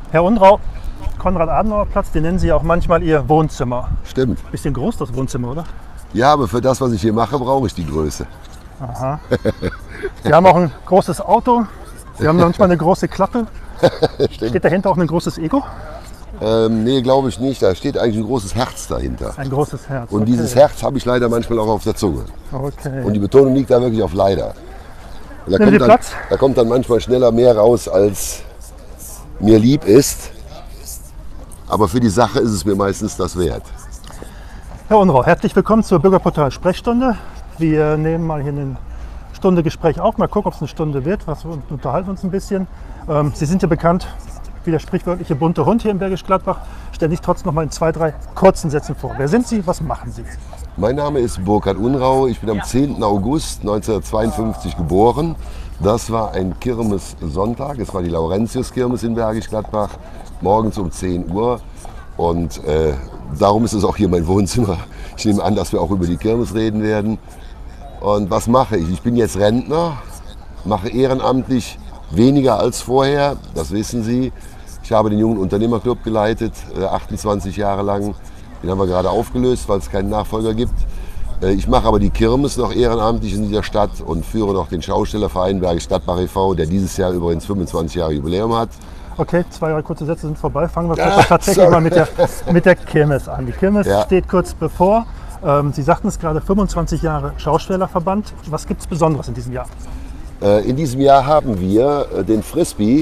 Herr Unrau, Konrad-Adenauer-Platz, den nennen Sie auch manchmal Ihr Wohnzimmer. Stimmt. Bisschen groß, das Wohnzimmer, oder? Ja, aber für das, was ich hier mache, brauche ich die Größe. Aha. Sie haben auch ein großes Auto. Sie haben manchmal eine große Klappe. Steht dahinter auch ein großes Ego? Nee, glaube ich nicht. Da steht eigentlich ein großes Herz dahinter. Ein großes Herz. Und okay. dieses Herz habe ich leider manchmal auch auf der Zunge. Okay. Und die Betonung liegt da wirklich auf leider. Und Nehmen Sie Platz. Da kommt dann manchmal schneller mehr raus, als mir lieb ist. Aber für die Sache ist es mir meistens das wert. Herr Unrau, herzlich willkommen zur Bürgerportal-Sprechstunde. Wir nehmen mal hier eine Stunde Gespräch auf, mal gucken, ob es eine Stunde wird. Wir unterhalten uns ein bisschen. Sie sind ja bekannt wie der sprichwörtliche bunte Hund hier in Bergisch Gladbach. Stellen sich trotzdem noch mal in 2, 3 kurzen Sätzen vor. Wer sind Sie? Was machen Sie? Mein Name ist Burkhard Unrau. Ich bin am 10. August 1952 geboren. Das war ein Kirmessonntag. Es war die Laurentius-Kirmes in Bergisch Gladbach, morgens um 10 Uhr. Und darum ist es auch hier mein Wohnzimmer. Ich nehme an, dass wir auch über die Kirmes reden werden. Und was mache ich? Ich bin jetzt Rentner, mache ehrenamtlich weniger als vorher, das wissen Sie. Ich habe den Jungen Unternehmerclub geleitet, 28 Jahre lang. Den haben wir gerade aufgelöst, weil es keinen Nachfolger gibt. Ich mache aber die Kirmes noch ehrenamtlich in dieser Stadt und führe noch den Schaustellerverein Bergisch Gladbach e.V., der dieses Jahr übrigens 25 Jahre Jubiläum hat. Okay, 2, 3 kurze Sätze sind vorbei. Fangen wir tatsächlich mal mit der Kirmes an. Die Kirmes steht kurz bevor. Sie sagten es gerade, 25 Jahre Schaustellerverband. Was gibt es Besonderes in diesem Jahr? In diesem Jahr haben wir den Frisbee.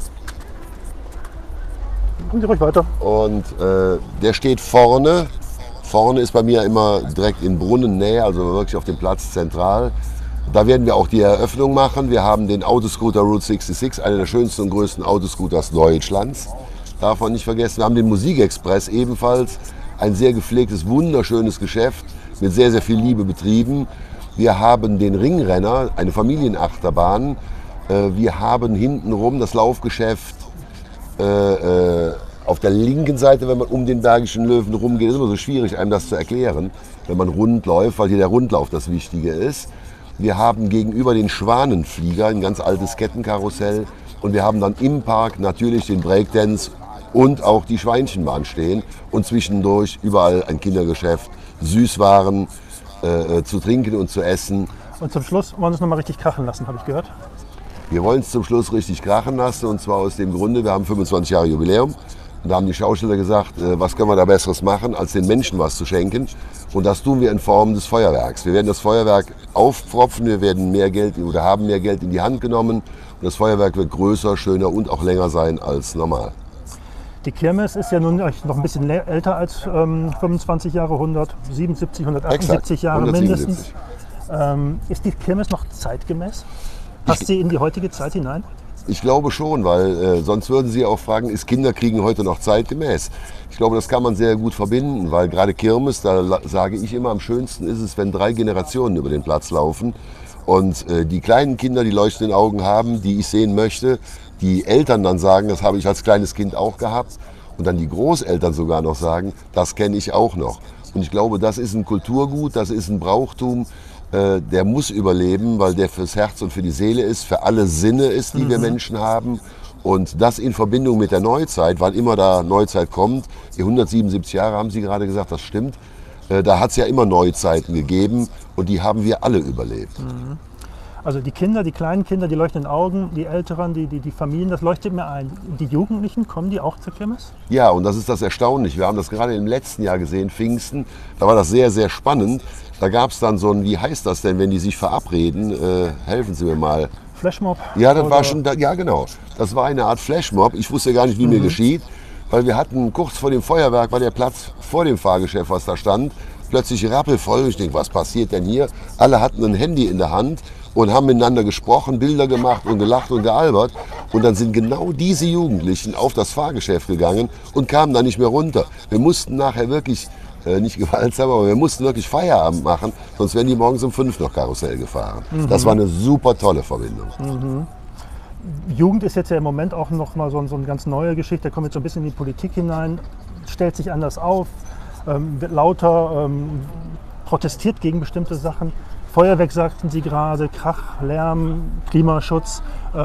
Gehen Sie ruhig weiter. Und der steht vorne. Vorne ist bei mir immer direkt in Brunnennähe, also wirklich auf dem Platz zentral. Da werden wir auch die Eröffnung machen. Wir haben den Autoscooter Route 66, einer der schönsten und größten Autoscooters Deutschlands. Darf man nicht vergessen. Wir haben den Musikexpress ebenfalls. Ein sehr gepflegtes, wunderschönes Geschäft mit sehr, sehr viel Liebe betrieben. Wir haben den Ringrenner, eine Familienachterbahn. Wir haben hintenrum das Laufgeschäft auf der linken Seite, wenn man um den Bergischen Löwen rumgeht. Es ist immer so schwierig, einem das zu erklären, wenn man rund läuft, weil hier der Rundlauf das Wichtige ist. Wir haben gegenüber den Schwanenflieger ein ganz altes Kettenkarussell. Und wir haben dann im Park natürlich den Breakdance und auch die Schweinchenbahn stehen. Und zwischendurch überall ein Kindergeschäft, Süßwaren, zu trinken und zu essen. Und zum Schluss wollen Sie es nochmal richtig krachen lassen, habe ich gehört. Wir wollen es zum Schluss richtig krachen lassen, und zwar aus dem Grunde, wir haben 25 Jahre Jubiläum. Und da haben die Schausteller gesagt, was können wir da Besseres machen, als den Menschen was zu schenken. Und das tun wir in Form des Feuerwerks. Wir werden das Feuerwerk aufpfropfen, wir werden mehr Geld oder haben mehr Geld in die Hand genommen. Und das Feuerwerk wird größer, schöner und auch länger sein als normal. Die Kirmes ist ja nun noch ein bisschen älter als 25 Jahre, 177, 178 Exakt, Jahre 177. mindestens. Ist die Kirmes noch zeitgemäß? Passt sie in die heutige Zeit hinein? Ich glaube schon, weil sonst würden Sie auch fragen, ist Kinderkriegen heute noch zeitgemäß? Ich glaube, das kann man sehr gut verbinden, weil gerade Kirmes, da sage ich immer, am schönsten ist es, wenn 3 Generationen über den Platz laufen und die kleinen Kinder die leuchtenden Augen haben, die ich sehen möchte, die Eltern dann sagen, das habe ich als kleines Kind auch gehabt, und dann die Großeltern sogar noch sagen, das kenne ich auch noch. Und ich glaube, das ist ein Kulturgut, das ist ein Brauchtum, der muss überleben, weil der fürs Herz und für die Seele ist, für alle Sinne ist, die wir Menschen haben. Und das in Verbindung mit der Neuzeit, weil immer da Neuzeit kommt. Die 177 Jahre haben Sie gerade gesagt, das stimmt. Da hat es ja immer Neuzeiten gegeben und die haben wir alle überlebt. Also die Kinder, die kleinen Kinder, die leuchtenden Augen, die Älteren, die Familien, das leuchtet mir ein. Die Jugendlichen, kommen die auch zur Kirmes? Ja, und das ist das Erstaunliche. Wir haben das gerade im letzten Jahr gesehen, Pfingsten. Da war das sehr, sehr spannend. Da gab es dann so ein, wie heißt das denn, wenn die sich verabreden? Helfen Sie mir mal. Flashmob? Ja, das war schon, ja genau. Das war eine Art Flashmob. Ich wusste gar nicht, wie mir geschieht. Weil wir hatten kurz vor dem Feuerwerk, war der Platz vor dem Fahrgeschäft, was da stand, plötzlich rappelvoll. Ich denke, was passiert denn hier? Alle hatten ein Handy in der Hand und haben miteinander gesprochen, Bilder gemacht und gelacht und gealbert. Und dann sind genau diese Jugendlichen auf das Fahrgeschäft gegangen und kamen da nicht mehr runter. Wir mussten nachher wirklich, nicht gewaltsam, aber wir mussten wirklich Feierabend machen, sonst wären die morgens um 5 noch Karussell gefahren. Das war eine super tolle Verbindung. Jugend ist jetzt ja im Moment auch noch mal so eine ganz neue Geschichte. Der kommt jetzt so ein bisschen in die Politik hinein, stellt sich anders auf, wird lauter, protestiert gegen bestimmte Sachen. Feuerwerk sagten Sie gerade, Krach, Lärm, Klimaschutz.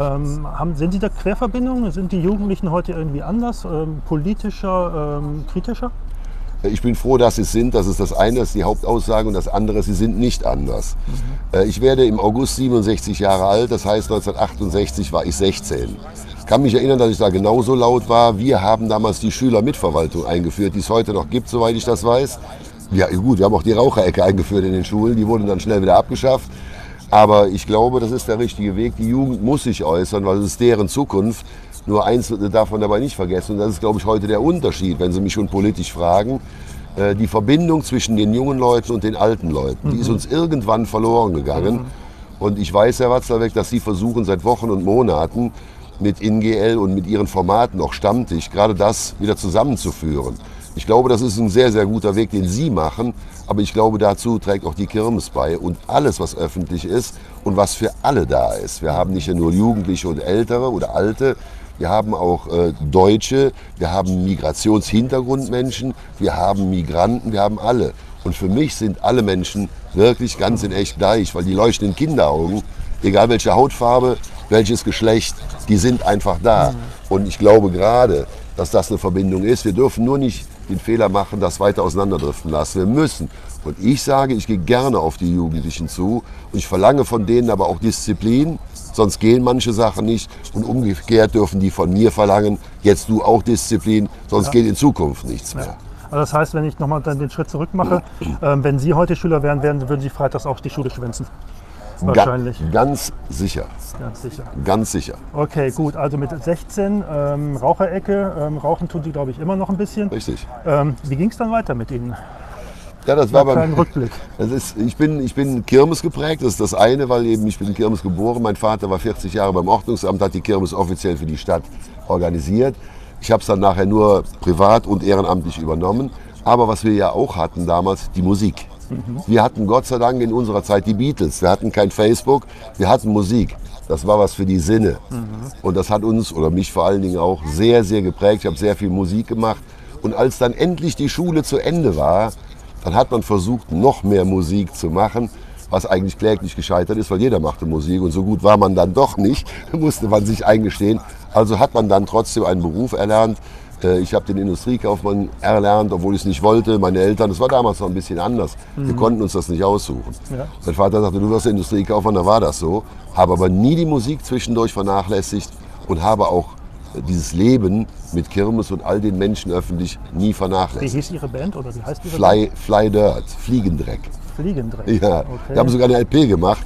Sind Sie da Querverbindungen? Sind die Jugendlichen heute irgendwie anders, politischer, kritischer? Ich bin froh, dass sie es sind. Das ist das eine, das ist die Hauptaussage. Und das andere, sie sind nicht anders. Ich werde im August 67 Jahre alt. Das heißt, 1968 war ich 16. Ich kann mich erinnern, dass ich da genauso laut war. Wir haben damals die Schülermitverwaltung eingeführt, die es heute noch gibt, soweit ich das weiß. Ja gut, wir haben auch die Raucherecke eingeführt in den Schulen. Die wurden dann schnell wieder abgeschafft. Aber ich glaube, das ist der richtige Weg. Die Jugend muss sich äußern, weil es ist deren Zukunft. Nur eins darf man dabei nicht vergessen, und das ist, glaube ich, heute der Unterschied, wenn Sie mich schon politisch fragen. Die Verbindung zwischen den jungen Leuten und den alten Leuten, die ist uns irgendwann verloren gegangen. Und ich weiß, Herr Watzlawick, dass Sie versuchen seit Wochen und Monaten mit INGL und mit Ihren Formaten, auch Stammtisch, gerade das wieder zusammenzuführen. Ich glaube, das ist ein sehr, sehr guter Weg, den Sie machen. Aber ich glaube, dazu trägt auch die Kirmes bei und alles, was öffentlich ist und was für alle da ist. Wir haben nicht nur Jugendliche und Ältere oder Alte, wir haben auch Deutsche, wir haben Migrationshintergrundmenschen, wir haben Migranten, wir haben alle. Und für mich sind alle Menschen wirklich ganz in echt gleich, weil die leuchtenden Kinderaugen, egal welche Hautfarbe, welches Geschlecht, die sind einfach da. Und ich glaube gerade, dass das eine Verbindung ist. Wir dürfen nur nicht den Fehler machen, das weiter auseinanderdriften lassen. Wir müssen. Und ich sage, ich gehe gerne auf die Jugendlichen zu und ich verlange von denen aber auch Disziplin, sonst gehen manche Sachen nicht. Und umgekehrt dürfen die von mir verlangen, jetzt du auch Disziplin, sonst geht in Zukunft nichts mehr. Ja. Also das heißt, wenn ich nochmal den Schritt zurück mache, wenn Sie heute Schüler wären, würden Sie freitags auch die Schule schwänzen? Wahrscheinlich. Ganz sicher. Ganz sicher. Ganz sicher. Okay, gut. Also mit 16 Raucherecke. Rauchen tun Sie, glaube ich, immer noch ein bisschen. Richtig. Wie ging es dann weiter mit Ihnen? Ja, das war beim Rückblick. Ich bin Kirmes geprägt, das ist das eine, weil eben ich bin in Kirmes geboren. Mein Vater war 40 Jahre beim Ordnungsamt, hat die Kirmes offiziell für die Stadt organisiert. Ich habe es dann nachher nur privat und ehrenamtlich übernommen. Aber was wir ja auch hatten damals, die Musik. Wir hatten Gott sei Dank in unserer Zeit die Beatles. Wir hatten kein Facebook, wir hatten Musik. Das war was für die Sinne. Und das hat uns, oder mich vor allen Dingen auch, sehr, sehr geprägt. Ich habe sehr viel Musik gemacht. Und als dann endlich die Schule zu Ende war, dann hat man versucht, noch mehr Musik zu machen, was eigentlich kläglich gescheitert ist, weil jeder machte Musik und so gut war man dann doch nicht, musste man sich eingestehen. Also hat man dann trotzdem einen Beruf erlernt. Ich habe den Industriekaufmann erlernt, obwohl ich es nicht wollte. Meine Eltern, das war damals noch ein bisschen anders. Wir konnten uns das nicht aussuchen. Ja. Mein Vater sagte, du wirst Industriekaufmann, da war das so. Habe aber nie die Musik zwischendurch vernachlässigt und habe auch dieses Leben mit Kirmes und all den Menschen öffentlich nie vernachlässigt. Wie hieß Ihre Band oder wie heißt Ihre Band? Fly Dirt, Fliegendreck. Fliegendreck? Ja, okay. Wir haben sogar eine LP gemacht,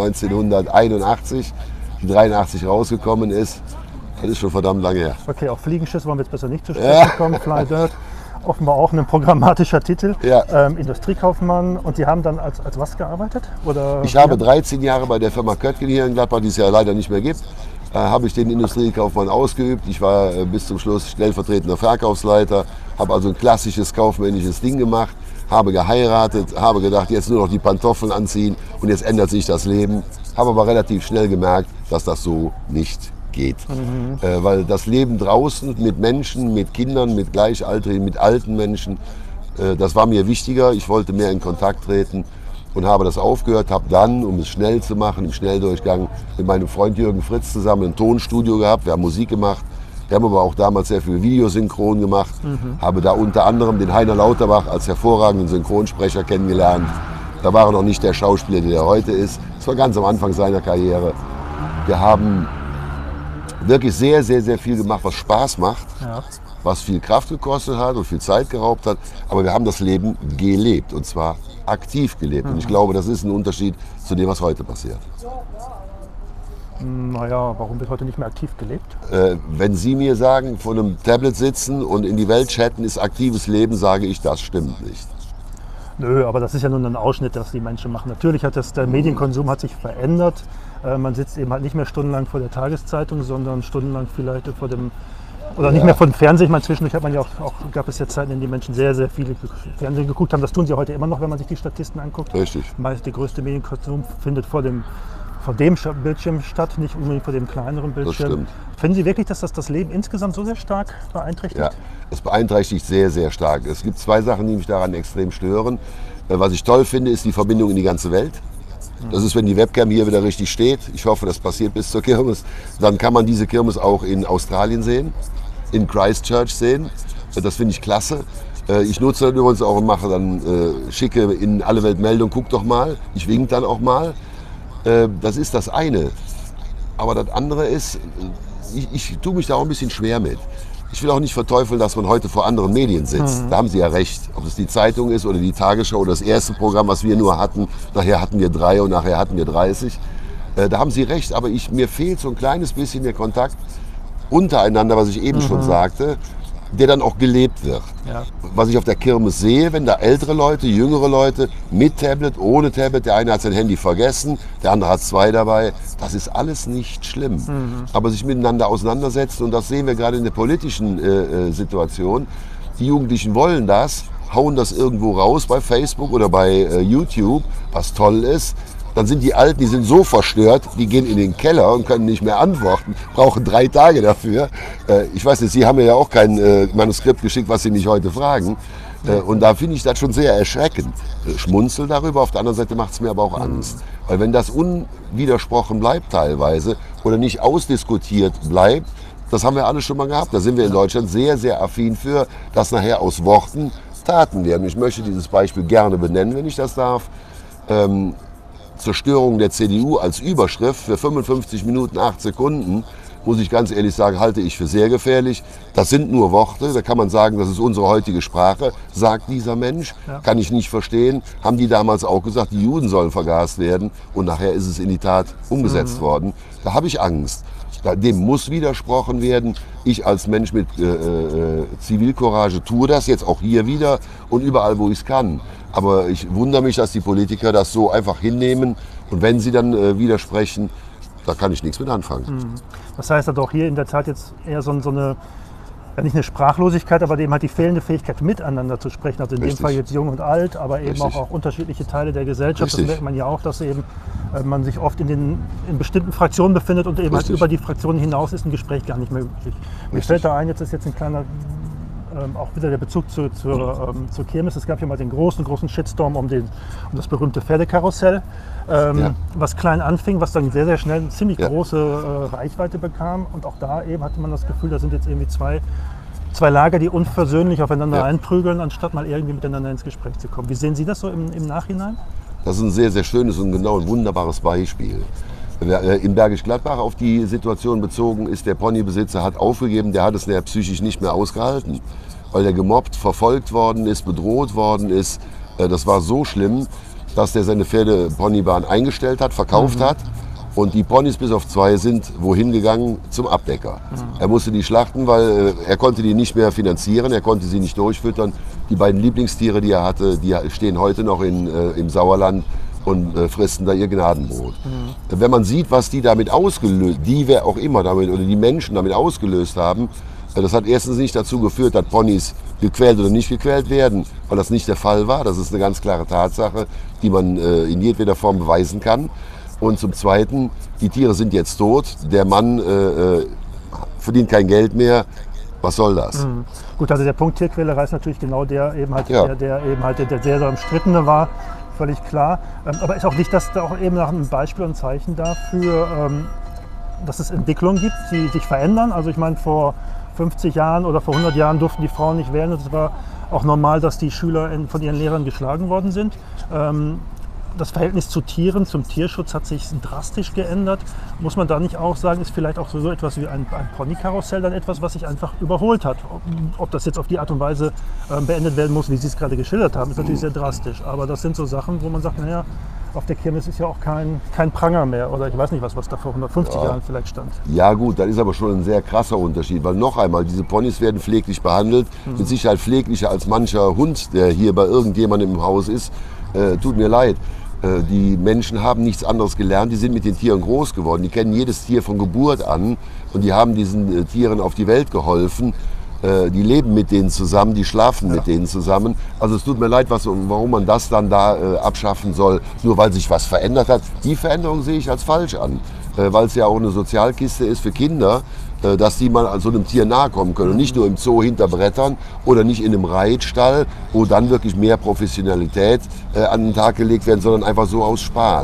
1981, die 83 rausgekommen ist. Das ist schon verdammt lange her. Okay, auf Fliegenschiss wollen wir jetzt besser nicht zu sprechen kommen. Fly Dirt, offenbar auch ein programmatischer Titel. Ja. Industriekaufmann. Und Sie haben dann als was gearbeitet? Oder ich habe 13 Jahre bei der Firma Köttgen hier in Gladbach, die es ja leider nicht mehr gibt, habe ich den Industriekaufmann ausgeübt. Ich war bis zum Schluss stellvertretender Verkaufsleiter, habe also ein klassisches kaufmännisches Ding gemacht, habe geheiratet, habe gedacht, jetzt nur noch die Pantoffeln anziehen und jetzt ändert sich das Leben. Habe aber relativ schnell gemerkt, dass das so nicht geht. Weil das Leben draußen mit Menschen, mit Kindern, mit Gleichaltrigen, mit alten Menschen, das war mir wichtiger. Ich wollte mehr in Kontakt treten und habe das aufgehört, habe dann, um es schnell zu machen, im Schnelldurchgang mit meinem Freund Jürgen Fritz zusammen ein Tonstudio gehabt. Wir haben Musik gemacht. Wir haben aber auch damals sehr viel Videosynchron gemacht. Habe da unter anderem den Heiner Lauterbach als hervorragenden Synchronsprecher kennengelernt. Da war er noch nicht der Schauspieler, der er heute ist. Das war ganz am Anfang seiner Karriere. Wir haben wirklich sehr, sehr, sehr viel gemacht, was Spaß macht, was viel Kraft gekostet hat und viel Zeit geraubt hat. Aber wir haben das Leben gelebt und zwar aktiv gelebt. Und ich glaube, das ist ein Unterschied zu dem, was heute passiert. Naja, warum wird heute nicht mehr aktiv gelebt? Wenn Sie mir sagen, vor einem Tablet sitzen und in die Welt chatten ist aktives Leben, sage ich, das stimmt nicht. Nö, aber das ist ja nur ein Ausschnitt, was die Menschen machen. Natürlich hat der Medienkonsum hat sich verändert. Man sitzt eben halt nicht mehr stundenlang vor der Tageszeitung, sondern stundenlang vielleicht vor dem, oder nicht mehr vor dem Fernsehen. Ich meine, zwischendurch hat man ja auch, gab es ja Zeiten, in denen die Menschen sehr, sehr viele Fernsehen geguckt haben. Das tun sie heute immer noch, wenn man sich die Statisten anguckt. Richtig. Meist der größte Medienkonsum findet vor dem Bildschirm statt, nicht unbedingt vor dem kleineren Bildschirm. Das stimmt. Finden Sie wirklich, dass das Leben insgesamt so sehr stark beeinträchtigt? Ja, es beeinträchtigt sehr, sehr stark. Es gibt zwei Sachen, die mich daran extrem stören. Was ich toll finde, ist die Verbindung in die ganze Welt. Das ist, wenn die Webcam hier wieder richtig steht. Ich hoffe, das passiert bis zur Kirmes. Dann kann man diese Kirmes auch in Australien sehen, in Christchurch sehen. Das finde ich klasse. Ich nutze das übrigens auch und mache dann, schicke in alle Welt Meldung, guck doch mal. Ich wink dann auch mal. Das ist das eine. Aber das andere ist, ich tue mich da auch ein bisschen schwer mit. Ich will auch nicht verteufeln, dass man heute vor anderen Medien sitzt. Da haben Sie ja recht. Ob es die Zeitung ist oder die Tagesschau oder das erste Programm, was wir nur hatten. Nachher hatten wir 3 und nachher hatten wir 30. Da haben Sie recht, aber mir fehlt so ein kleines bisschen der Kontakt untereinander, was ich eben schon sagte, der dann auch gelebt wird. Ja. Was ich auf der Kirmes sehe, wenn da ältere Leute, jüngere Leute mit Tablet, ohne Tablet, der eine hat sein Handy vergessen, der andere hat 2 dabei, das ist alles nicht schlimm. Aber sich miteinander auseinandersetzen, und das sehen wir gerade in der politischen Situation, die Jugendlichen wollen das, hauen das irgendwo raus bei Facebook oder bei YouTube, was toll ist. Dann sind die Alten, die sind so verstört, die gehen in den Keller und können nicht mehr antworten, brauchen 3 Tage dafür. Ich weiß nicht, Sie haben mir ja auch kein Manuskript geschickt, was Sie mich heute fragen. Und da finde ich das schon sehr erschreckend. Schmunzel darüber, auf der anderen Seite macht es mir aber auch Angst. Weil wenn das unwidersprochen bleibt teilweise oder nicht ausdiskutiert bleibt, das haben wir alle schon mal gehabt. Da sind wir in Deutschland sehr, sehr affin für, dass nachher aus Worten Taten werden. Ich möchte dieses Beispiel gerne benennen, wenn ich das darf. Zerstörung der CDU als Überschrift für 55 Minuten, 8 Sekunden, muss ich ganz ehrlich sagen, halte ich für sehr gefährlich. Das sind nur Worte, da kann man sagen, das ist unsere heutige Sprache, sagt dieser Mensch, kann ich nicht verstehen. Haben die damals auch gesagt, die Juden sollen vergast werden, und nachher ist es in die Tat umgesetzt worden. Da habe ich Angst. Dem muss widersprochen werden. Ich als Mensch mit Zivilcourage tue das jetzt auch hier wieder und überall, wo ich es kann. Aber ich wundere mich, dass die Politiker das so einfach hinnehmen, und wenn sie dann widersprechen, da kann ich nichts mit anfangen. Das heißt also auch hier in der Tat jetzt eher so eine, ja, nicht eine Sprachlosigkeit, aber eben halt die fehlende Fähigkeit, miteinander zu sprechen. Also in dem Fall jetzt jung und alt, aber eben auch unterschiedliche Teile der Gesellschaft. Das merkt man ja auch, dass eben man sich oft in bestimmten Fraktionen befindet und eben halt über die Fraktionen hinaus ist ein Gespräch gar nicht mehr möglich. Mir fällt da ein, jetzt ist jetzt ein kleiner, auch wieder der Bezug zur Kirmes. Es gab ja mal den großen Shitstorm um das berühmte Pferdekarussell, was klein anfing, was dann sehr, sehr schnell eine ziemlich große Reichweite bekam. Und auch da eben hatte man das Gefühl, da sind jetzt irgendwie zwei Lager, die unversöhnlich aufeinander einprügeln, anstatt mal irgendwie miteinander ins Gespräch zu kommen. Wie sehen Sie das so im Nachhinein? Das ist ein sehr, sehr schönes und genau ein wunderbares Beispiel. In Bergisch Gladbach auf die Situation bezogen ist, der Ponybesitzer hat aufgegeben, der hat es nachher psychisch nicht mehr ausgehalten, weil der gemobbt, verfolgt worden ist, bedroht worden ist. Das war so schlimm, dass der seine Pferdeponybahn eingestellt hat, verkauft hat, und die Ponys bis auf 2 sind wohin gegangen? Zum Abdecker. Er musste die schlachten, weil er konnte die nicht mehr finanzieren, er konnte sie nicht durchfüttern. Die beiden Lieblingstiere, die er hatte, die stehen heute noch im Sauerland und fristen da ihr Gnadenbrot. Wenn man sieht, was die damit ausgelöst, die wer auch immer damit oder die Menschen damit ausgelöst haben, das hat erstens nicht dazu geführt, dass Ponys gequält oder nicht gequält werden, weil das nicht der Fall war. Das ist eine ganz klare Tatsache, die man in jedweder Form beweisen kann. Und zum Zweiten, die Tiere sind jetzt tot, der Mann verdient kein Geld mehr. Was soll das? Gut, also der Punkt Tierquälerei ist natürlich genau der eben halt, der sehr umstrittene war, völlig klar. Aber ist auch nicht, dass da auch eben nach einem Beispiel und Zeichen dafür, dass es Entwicklungen gibt, die sich verändern. Also ich meine, vor 50 Jahren oder vor 100 Jahren durften die Frauen nicht wählen, und es war auch normal, dass die Schüler von ihren Lehrern geschlagen worden sind. Das Verhältnis zu Tieren, zum Tierschutz hat sich drastisch geändert. Muss man da nicht auch sagen, ist vielleicht auch so etwas wie ein Ponykarussell dann etwas, was sich einfach überholt hat? Ob das jetzt auf die Art und Weise beendet werden muss, wie Sie es gerade geschildert haben, ist natürlich sehr drastisch. Aber das sind so Sachen, wo man sagt, naja, auf der Kirmes ist ja auch kein Pranger mehr. Oder ich weiß nicht, was da vor 150 Jahren vielleicht stand. Ja gut, das ist aber schon ein sehr krasser Unterschied. Weil noch einmal, diese Ponys werden pfleglich behandelt. Mit Sicherheit pfleglicher als mancher Hund, der hier bei irgendjemandem im Haus ist. Tut mir leid. Die Menschen haben nichts anderes gelernt, die sind mit den Tieren groß geworden, die kennen jedes Tier von Geburt an und die haben diesen Tieren auf die Welt geholfen. Die leben mit denen zusammen, die schlafen mit denen zusammen. Also es tut mir leid, warum man das dann da abschaffen soll, nur weil sich was verändert hat. Die Veränderung sehe ich als falsch an, weil es ja auch eine Sozialkiste ist für Kinder, dass die mal so einem Tier nahe kommen können und nicht nur im Zoo hinter Brettern oder nicht in einem Reitstall, wo dann wirklich mehr Professionalität an den Tag gelegt werden, sondern einfach so aus Spaß.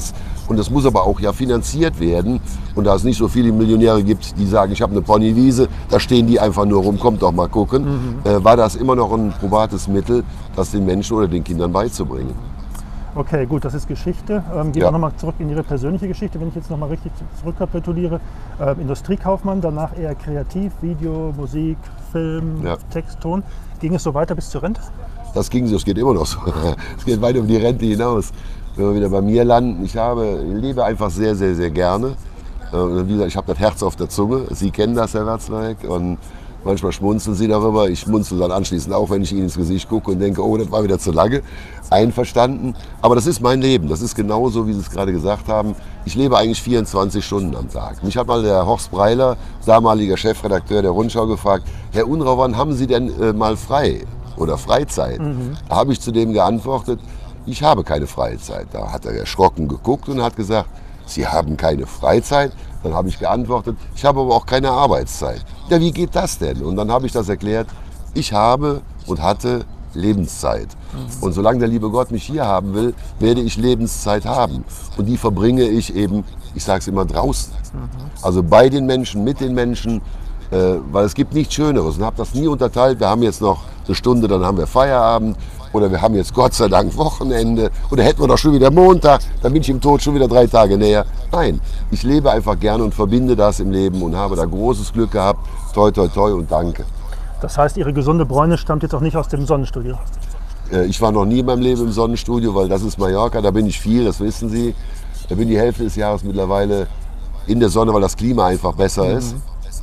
Und das muss aber auch ja finanziert werden. Und da es nicht so viele Millionäre gibt, die sagen, ich habe eine Ponywiese, da stehen die einfach nur rum, kommt doch mal gucken, war das immer noch ein probates Mittel, das den Menschen oder den Kindern beizubringen. Okay, gut, das ist Geschichte. Gehen wir nochmal zurück in Ihre persönliche Geschichte, wenn ich jetzt nochmal richtig zurückkapituliere. Industriekaufmann, danach eher kreativ, Video, Musik, Film, Text, Ton. Ging es so weiter bis zur Rente? Das ging so, es geht immer noch so. Es geht weit über die Rente hinaus. Wenn wir wieder bei mir landen, ich lebe einfach sehr, sehr, sehr gerne. Wie gesagt, ich habe das Herz auf der Zunge. Sie kennen das, Herr Watzlawick. Und manchmal schmunzeln Sie darüber. Ich schmunzel dann anschließend auch, wenn ich Ihnen ins Gesicht gucke und denke, oh, das war wieder zu lange. Einverstanden. Aber das ist mein Leben. Das ist genauso, wie Sie es gerade gesagt haben. Ich lebe eigentlich 24 Stunden am Tag. Mich hat mal der Horst Breiler, damaliger Chefredakteur der Rundschau, gefragt, Herr Unrau, wann haben Sie denn mal frei oder Freizeit? Da habe ich zu dem geantwortet, ich habe keine Freizeit. Da hat er erschrocken geguckt und hat gesagt, Sie haben keine Freizeit? Dann habe ich geantwortet, ich habe aber auch keine Arbeitszeit. Ja, wie geht das denn? Und dann habe ich das erklärt, ich habe und hatte Lebenszeit. Und solange der liebe Gott mich hier haben will, werde ich Lebenszeit haben. Und die verbringe ich eben, ich sage es immer, draußen. Also bei den Menschen, mit den Menschen, weil es gibt nichts Schöneres. Und habe das nie unterteilt, wir haben jetzt noch eine Stunde, dann haben wir Feierabend. Oder wir haben jetzt Gott sei Dank Wochenende. Oder hätten wir doch schon wieder Montag, dann bin ich im Tod schon wieder 3 Tage näher. Nein, ich lebe einfach gerne und verbinde das im Leben und habe da großes Glück gehabt. Toi, toi, toi und danke. Das heißt, Ihre gesunde Bräune stammt jetzt auch nicht aus dem Sonnenstudio? Ich war noch nie in meinem Leben im Sonnenstudio, weil das ist Mallorca, da bin ich viel, das wissen Sie. Da bin die Hälfte des Jahres mittlerweile in der Sonne, weil das Klima einfach besser ist.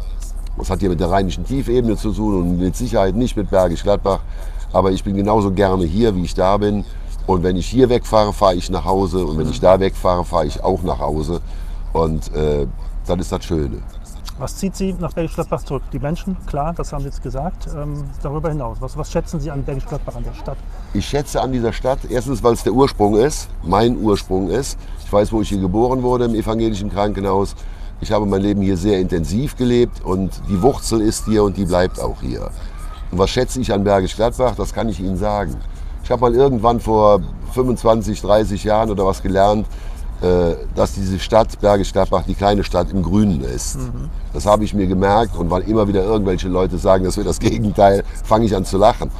Das hat hier mit der Rheinischen Tiefebene zu tun und mit Sicherheit nicht mit Bergisch Gladbach. Aber ich bin genauso gerne hier, wie ich da bin. Und wenn ich hier wegfahre, fahre ich nach Hause. Und wenn ich da wegfahre, fahre ich auch nach Hause. Und dann ist das Schöne. Was zieht Sie nach Bergisch Gladbach zurück? Die Menschen, klar, das haben Sie jetzt gesagt. Darüber hinaus, was schätzen Sie an Bergisch Gladbach, an der Stadt? Ich schätze an dieser Stadt, erstens, weil es der Ursprung ist, mein Ursprung ist. Ich weiß, wo ich hier geboren wurde, im evangelischen Krankenhaus. Ich habe mein Leben hier sehr intensiv gelebt und die Wurzel ist hier und die bleibt auch hier. Und was schätze ich an Bergisch Gladbach? Das kann ich Ihnen sagen. Ich habe mal irgendwann vor 25, 30 Jahren oder was gelernt, dass diese Stadt, Bergisch Gladbach, die kleine Stadt im Grünen ist. Das habe ich mir gemerkt und weil immer wieder irgendwelche Leute sagen, das wäre das Gegenteil, fange ich an zu lachen.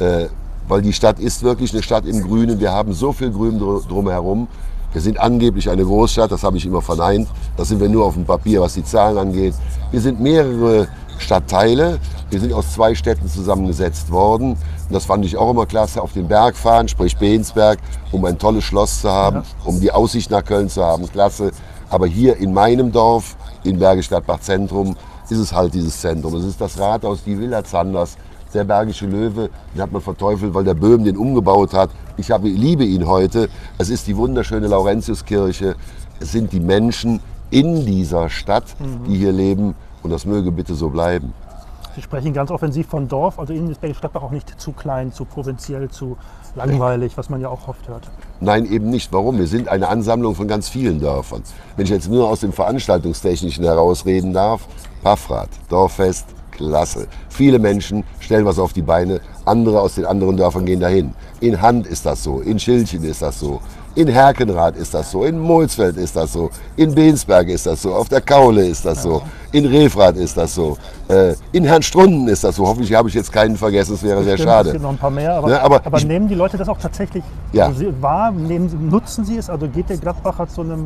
Weil die Stadt ist wirklich eine Stadt im Grünen. Wir haben so viel Grün drumherum. Wir sind angeblich eine Großstadt, das habe ich immer verneint. Das sind wir nur auf dem Papier, was die Zahlen angeht. Wir sind mehrere Stadtteile. Wir sind aus 2 Städten zusammengesetzt worden. Und das fand ich auch immer klasse. Auf den Berg fahren, sprich Bensberg, um ein tolles Schloss zu haben, um die Aussicht nach Köln zu haben. Klasse. Aber hier in meinem Dorf, in Bergisch Gladbach Zentrum, ist es halt dieses Zentrum. Es ist das Rathaus, die Villa Zanders, der Bergische Löwe. Den hat man verteufelt, weil der Böhm den umgebaut hat. Ich liebe ihn heute. Es ist die wunderschöne Laurentiuskirche. Es sind die Menschen in dieser Stadt, die hier leben. Und das möge bitte so bleiben. Sie sprechen ganz offensiv von Dorf, also Ihnen ist Bergisch Gladbach auch nicht zu klein, zu provinziell, zu langweilig, was man ja auch oft hört. Nein, eben nicht. Warum? Wir sind eine Ansammlung von ganz vielen Dörfern. Wenn ich jetzt nur aus dem Veranstaltungstechnischen herausreden darf, Paffrath, Dorffest, klasse. Viele Menschen stellen was auf die Beine, andere aus den anderen Dörfern gehen dahin. In Hand ist das so, in Schildchen ist das so. In Herkenrath ist das so, in Molsfeld ist das so, in Bensberg ist das so, auf der Kaule ist das so, in Refrath ist das so, in Herrnstrunden ist das so. Hoffentlich habe ich jetzt keinen vergessen, es wäre sehr schade. Es gibt noch ein paar mehr, aber, ne, aber nehmen die Leute das auch tatsächlich wahr? Nutzen sie es? Also geht der Gladbacher zu einem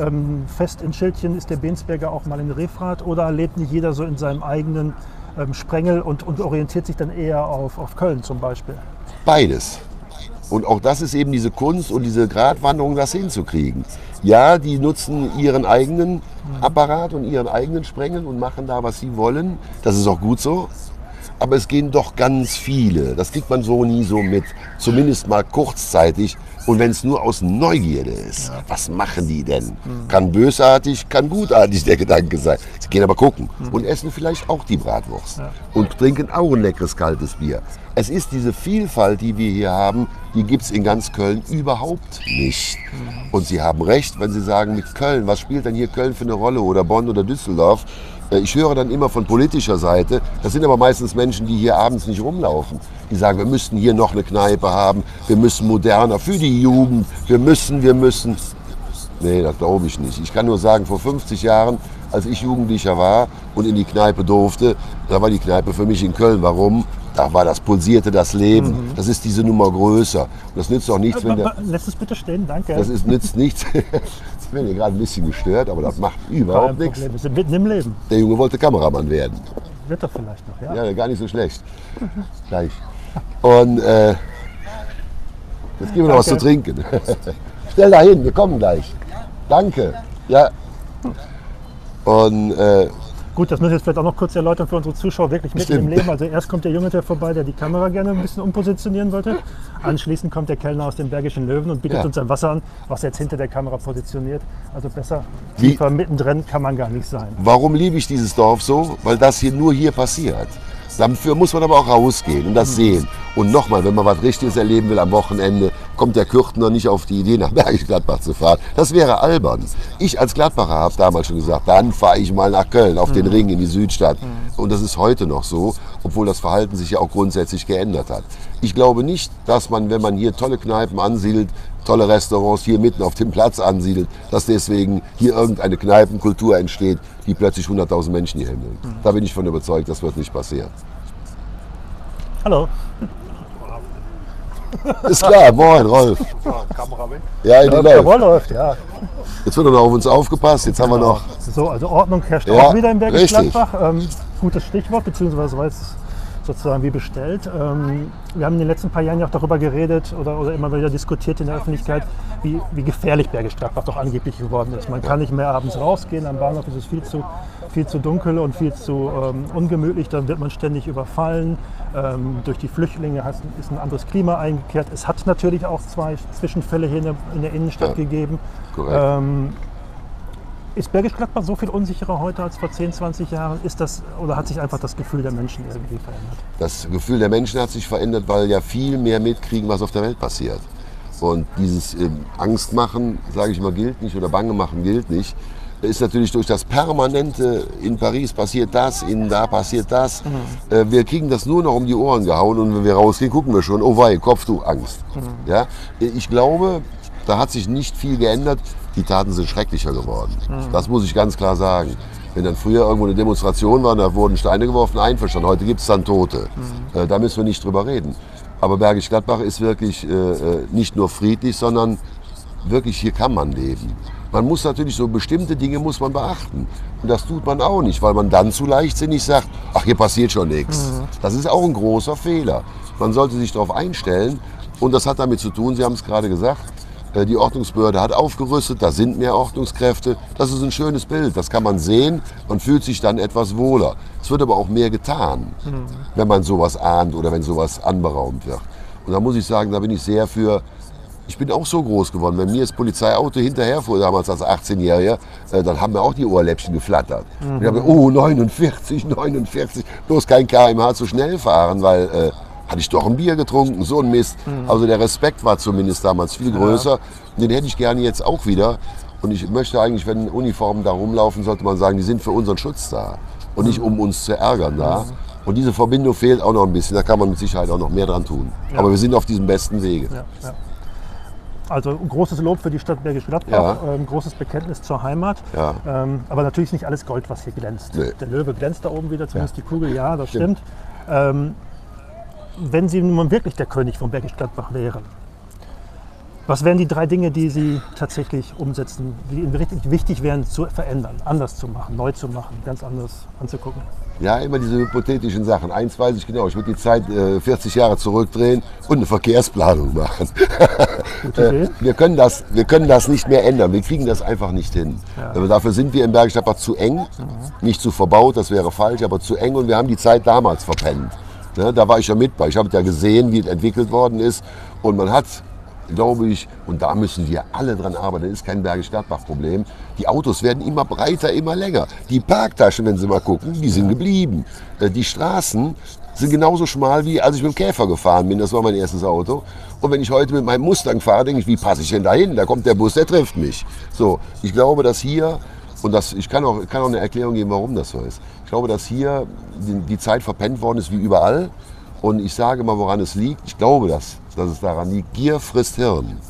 Fest in Schildchen, ist der Bensberger auch mal in Refrath oder lebt nicht jeder so in seinem eigenen Sprengel und orientiert sich dann eher auf Köln zum Beispiel? Beides. Und auch das ist eben diese Kunst und diese Gratwanderung, das hinzukriegen. Ja, die nutzen ihren eigenen Apparat und ihren eigenen Sprengel und machen da, was sie wollen. Das ist auch gut so. Aber es gehen doch ganz viele. Das kriegt man so nie so mit. Zumindest mal kurzzeitig. Und wenn es nur aus Neugierde ist, was machen die denn? Kann bösartig, kann gutartig der Gedanke sein. Sie gehen aber gucken und essen vielleicht auch die Bratwurst und trinken auch ein leckeres kaltes Bier. Es ist diese Vielfalt, die wir hier haben, die gibt es in ganz Köln überhaupt nicht. Und Sie haben recht, wenn Sie sagen, mit Köln, was spielt denn hier Köln für eine Rolle oder Bonn oder Düsseldorf? Ich höre dann immer von politischer Seite, das sind aber meistens Menschen, die hier abends nicht rumlaufen. Die sagen, wir müssten hier noch eine Kneipe haben, wir müssen moderner für die Jugend, wir müssen. Nee, das glaube ich nicht. Ich kann nur sagen, vor 50 Jahren, als ich Jugendlicher war und in die Kneipe durfte, da war die Kneipe für mich in Köln. Warum? Da war das, pulsierte das Leben. Das ist diese Nummer größer. Und das nützt auch nichts, wenn der... Lässt es bitte stehen, danke. Nützt nichts. Ich bin hier gerade ein bisschen gestört, aber das macht überhaupt nichts. Wir sind mitten im Leben. Der Junge wollte Kameramann werden. Wird er vielleicht noch, ja? Ja, gar nicht so schlecht. Gleich. Und jetzt geben wir noch was zu trinken. Stell da hin, wir kommen gleich. Danke. Ja. Und gut, das müssen wir jetzt vielleicht auch noch kurz erläutern für unsere Zuschauer, wirklich mitten im Leben. Also erst kommt der Junge vorbei, der die Kamera gerne ein bisschen umpositionieren wollte. Anschließend kommt der Kellner aus dem Bergischen Löwen und bietet uns ein Wasser an, was jetzt hinter der Kamera positioniert. Also besser tiefer mittendrin kann man gar nicht sein. Warum liebe ich dieses Dorf so? Weil das hier nur hier passiert. Dafür muss man aber auch rausgehen und das sehen. Und nochmal, wenn man was Richtiges erleben will am Wochenende, kommt der Kürtner nicht auf die Idee, nach Bergisch Gladbach zu fahren. Das wäre albern. Ich als Gladbacher habe damals schon gesagt, dann fahre ich mal nach Köln, auf den Ring in die Südstadt. Und das ist heute noch so, obwohl das Verhalten sich ja auch grundsätzlich geändert hat. Ich glaube nicht, dass man, wenn man hier tolle Kneipen ansiedelt, tolle Restaurants hier mitten auf dem Platz ansiedelt, dass deswegen hier irgendeine Kneipenkultur entsteht, die plötzlich 100.000 Menschen hier himmelt. Da bin ich von überzeugt, das wird nicht passieren. Hallo. Ist klar, moin Rolf. Kamera weg. Ja, die läuft. Läuft, ja. Jetzt wird noch auf uns aufgepasst, jetzt haben wir noch... So, also Ordnung herrscht Ja, auch wieder in Bergisch richtig. Gladbach. Gutes Stichwort, beziehungsweise war es sozusagen wie bestellt. Wir haben in den letzten paar Jahren ja auch darüber geredet oder immer wieder diskutiert in der Öffentlichkeit, wie gefährlich Bergisch Gladbach doch angeblich geworden ist. Man kann nicht mehr abends rausgehen, am Bahnhof ist es viel zu dunkel und viel zu ungemütlich, dann wird man ständig überfallen. Durch die Flüchtlinge ist ein anderes Klima eingekehrt. Es hat natürlich auch 2 Zwischenfälle hier in der Innenstadt gegeben. Korrekt. Ist Bergisch Gladbach so viel unsicherer heute als vor 10, 20 Jahren? Oder hat sich einfach das Gefühl der Menschen irgendwie verändert? Das Gefühl der Menschen hat sich verändert, weil ja viel mehr mitkriegen, was auf der Welt passiert. Und dieses Angstmachen, sage ich mal, gilt nicht oder Bange machen gilt nicht. Ist natürlich durch das Permanente, in Paris passiert das, da passiert das. Wir kriegen das nur noch um die Ohren gehauen und wenn wir rausgehen, gucken wir schon, oh wei, Kopftuch, Angst. Ja? Ich glaube, da hat sich nicht viel geändert. Die Taten sind schrecklicher geworden. Das muss ich ganz klar sagen. Wenn dann früher irgendwo eine Demonstration war, da wurden Steine geworfen, einverstanden. Heute gibt es dann Tote. Da müssen wir nicht drüber reden. Aber Bergisch Gladbach ist wirklich nicht nur friedlich, sondern wirklich hier kann man leben. Man muss natürlich so bestimmte Dinge muss man beachten. Und das tut man auch nicht, weil man dann zu leichtsinnig sagt, ach, hier passiert schon nichts. Das ist auch ein großer Fehler. Man sollte sich darauf einstellen. Und das hat damit zu tun, Sie haben es gerade gesagt, die Ordnungsbehörde hat aufgerüstet, da sind mehr Ordnungskräfte. Das ist ein schönes Bild, das kann man sehen, man fühlt sich dann etwas wohler. Es wird aber auch mehr getan, wenn man sowas ahnt oder wenn sowas anberaumt wird. Und da muss ich sagen, da bin ich sehr für. Ich bin auch so groß geworden. Wenn mir das Polizeiauto hinterherfuhr, damals als 18-Jähriger, dann haben mir auch die Ohrläppchen geflattert. Und ich habe gesagt, oh, 49, bloß kein km/h zu schnell fahren, weil hatte ich doch ein Bier getrunken, so ein Mist. Also der Respekt war zumindest damals viel größer. Den hätte ich gerne jetzt auch wieder. Und ich möchte eigentlich, wenn Uniformen da rumlaufen, sollte man sagen, die sind für unseren Schutz da und nicht um uns zu ärgern da. Und diese Verbindung fehlt auch noch ein bisschen. Da kann man mit Sicherheit auch noch mehr dran tun. Ja. Aber wir sind auf diesem besten Wege. Ja, ja. Also großes Lob für die Stadt Bergisch Gladbach, großes Bekenntnis zur Heimat. Ja. Aber natürlich nicht alles Gold, was hier glänzt. Nee. Der Löwe glänzt da oben wieder, zumindest die Kugel, ja, das stimmt. Wenn Sie nun wirklich der König von Bergisch Gladbach wären, was wären die 3 Dinge, die Sie tatsächlich umsetzen, die Ihnen richtig wichtig wären zu verändern, anders zu machen, neu zu machen, ganz anders anzugucken? Ja, immer diese hypothetischen Sachen. Eins weiß ich genau, ich würde die Zeit 40 Jahre zurückdrehen und eine Verkehrsplanung machen. Wir können das nicht mehr ändern, wir kriegen das einfach nicht hin. Ja. Dafür sind wir in Bergisch Gladbach zu eng, nicht zu verbaut, das wäre falsch, aber zu eng und wir haben die Zeit damals verpennt. Ne, da war ich ja mit bei. Ich habe ja gesehen, wie es entwickelt worden ist. Und man hat, glaube ich, und da müssen wir alle dran arbeiten, das ist kein Bergisch Gladbach-Problem. Die Autos werden immer breiter, immer länger. Die Parktaschen, wenn Sie mal gucken, die sind geblieben. Die Straßen sind genauso schmal, wie als ich mit dem Käfer gefahren bin. Das war mein erstes Auto. Und wenn ich heute mit meinem Mustang fahre, denke ich, wie passe ich denn da hin? Da kommt der Bus, der trifft mich. So, ich glaube, dass hier, und ich kann auch eine Erklärung geben, warum das so ist. Ich glaube, dass hier die Zeit verpennt worden ist wie überall. Und ich sage mal, woran es liegt. Ich glaube, dass es daran liegt. Gier frisst Hirn.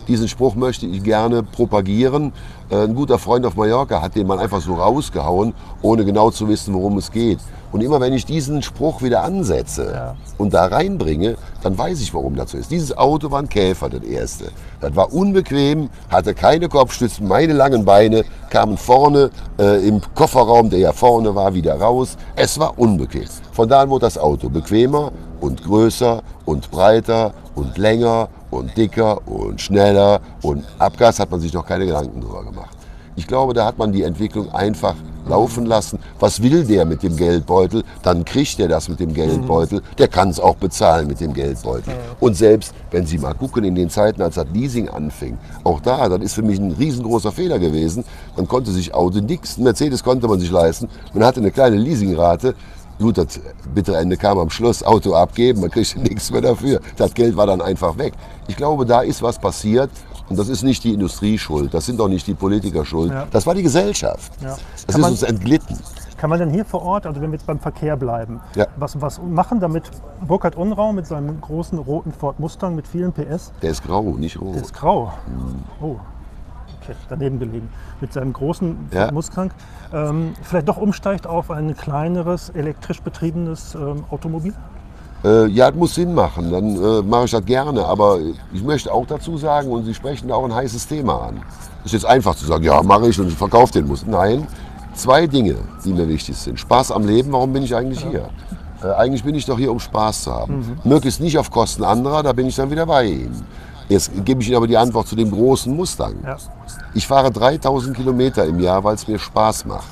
Diesen Spruch möchte ich gerne propagieren. Ein guter Freund auf Mallorca hat den mal einfach so rausgehauen, ohne genau zu wissen, worum es geht. Und immer wenn ich diesen Spruch wieder ansetze und da reinbringe, dann weiß ich, warum das so ist. Dieses Auto war ein Käfer, das erste. Das war unbequem, hatte keine Kopfstützen, meine langen Beine kamen vorne im Kofferraum, der ja vorne war, wieder raus. Es war unbequem. Von da an wurde das Auto bequemer und größer und breiter und länger und dicker und schneller. Und Abgas hat man sich noch keine Gedanken drüber gemacht. Ich glaube, da hat man die Entwicklung einfach laufen lassen. Was will der mit dem Geldbeutel? Dann kriegt er das mit dem Geldbeutel. Der kann es auch bezahlen mit dem Geldbeutel. Und selbst, wenn Sie mal gucken, in den Zeiten, als das Leasing anfing, auch da, das ist für mich ein riesengroßer Fehler gewesen. Man konnte sich Auto nix, Mercedes konnte man sich leisten. Man hatte eine kleine Leasingrate. Gut, das bittere Ende kam am Schluss, Auto abgeben, man kriegte nichts mehr dafür. Das Geld war dann einfach weg. Ich glaube, da ist was passiert. Und das ist nicht die Industrie schuld, das sind auch nicht die Politiker schuld, das war die Gesellschaft. Das ist uns entglitten. Kann man denn hier vor Ort, also wenn wir jetzt beim Verkehr bleiben, was machen, damit Burkhard Unrau mit seinem großen roten Ford Mustang mit vielen PS? Der ist grau, nicht rot. Der ist grau. Oh, okay, daneben gelegen. Mit seinem großen Ford Mustang vielleicht doch umsteigt auf ein kleineres, elektrisch betriebenes Automobil? Ja, das muss Sinn machen, dann mache ich das gerne. Aber ich möchte auch dazu sagen, und Sie sprechen da auch ein heißes Thema an. Es ist jetzt einfach zu sagen, ja, mache ich und ich verkaufe den Muss. Nein, zwei Dinge, die mir wichtig sind. Spaß am Leben, warum bin ich eigentlich hier? Eigentlich bin ich doch hier, um Spaß zu haben. Möglichst nicht auf Kosten anderer, da bin ich dann wieder bei Ihnen. Jetzt gebe ich Ihnen aber die Antwort zu dem großen Mustang. Ich fahre 3000 Kilometer im Jahr, weil es mir Spaß macht.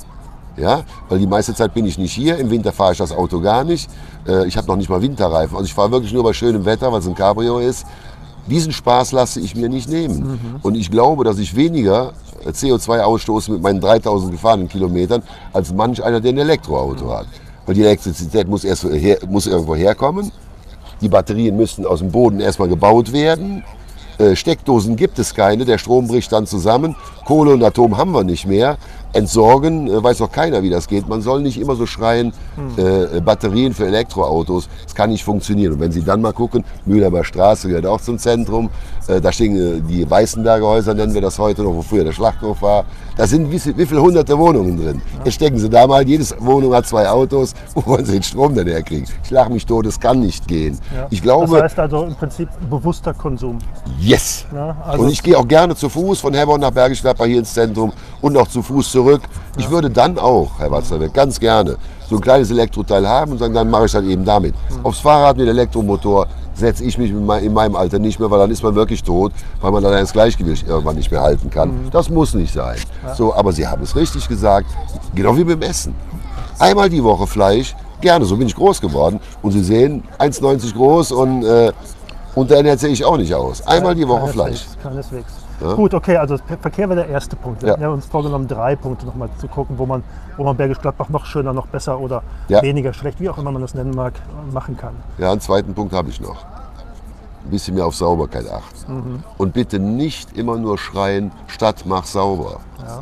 Ja, weil die meiste Zeit bin ich nicht hier. Im Winter fahre ich das Auto gar nicht. Ich habe noch nicht mal Winterreifen. Also ich fahre wirklich nur bei schönem Wetter, weil es ein Cabrio ist. Diesen Spaß lasse ich mir nicht nehmen. Und ich glaube, dass ich weniger CO2 ausstoße mit meinen 3000 gefahrenen Kilometern, als manch einer, der ein Elektroauto hat. Weil die Elektrizität muss irgendwo herkommen. Die Batterien müssten aus dem Boden erstmal gebaut werden. Steckdosen gibt es keine, der Strom bricht dann zusammen. Kohle und Atom haben wir nicht mehr. Entsorgen, weiß auch keiner, wie das geht. Man soll nicht immer so schreien, Batterien für Elektroautos, das kann nicht funktionieren. Und wenn Sie dann mal gucken, Mühlheimer Straße gehört auch zum Zentrum, da stehen die Weißenberger Häuser, nennen wir das heute noch, wo früher der Schlachthof war. Da sind wie viele hunderte Wohnungen drin. Jetzt stecken Sie da mal, jede Wohnung hat 2 Autos, wo wollen Sie den Strom denn herkriegen? Ich lache mich tot, das kann nicht gehen. Ich glaube, das heißt also im Prinzip bewusster Konsum. Yes! Also und ich gehe auch gerne zu Fuß von Herborn nach Bergisch Gladbach hier ins Zentrum und auch zu Fuß zurück. Ich würde dann auch, Herr Watzlawick, ganz gerne so ein kleines Elektroteil haben und sagen, dann mache ich das eben damit. Aufs Fahrrad mit Elektromotor setze ich mich in meinem Alter nicht mehr, weil dann ist man wirklich tot, weil man dann das Gleichgewicht irgendwann nicht mehr halten kann. Das muss nicht sein. So, aber Sie haben es richtig gesagt, genau wie beim Essen. Einmal die Woche Fleisch, gerne, so bin ich groß geworden. Und Sie sehen, 1,90 groß und da ernährt sich auch nicht aus. Einmal die Woche Fleisch. Keineswegs. Ja? Gut, okay, also Verkehr wäre der erste Punkt. Wir haben uns vorgenommen, 3 Punkte nochmal zu gucken, wo man Bergisch Gladbach noch schöner, noch besser oder weniger schlecht, wie auch immer man das nennen mag, machen kann. Ja, einen zweiten Punkt habe ich noch. Ein bisschen mehr auf Sauberkeit achten. Und bitte nicht immer nur schreien, Stadt, mach sauber.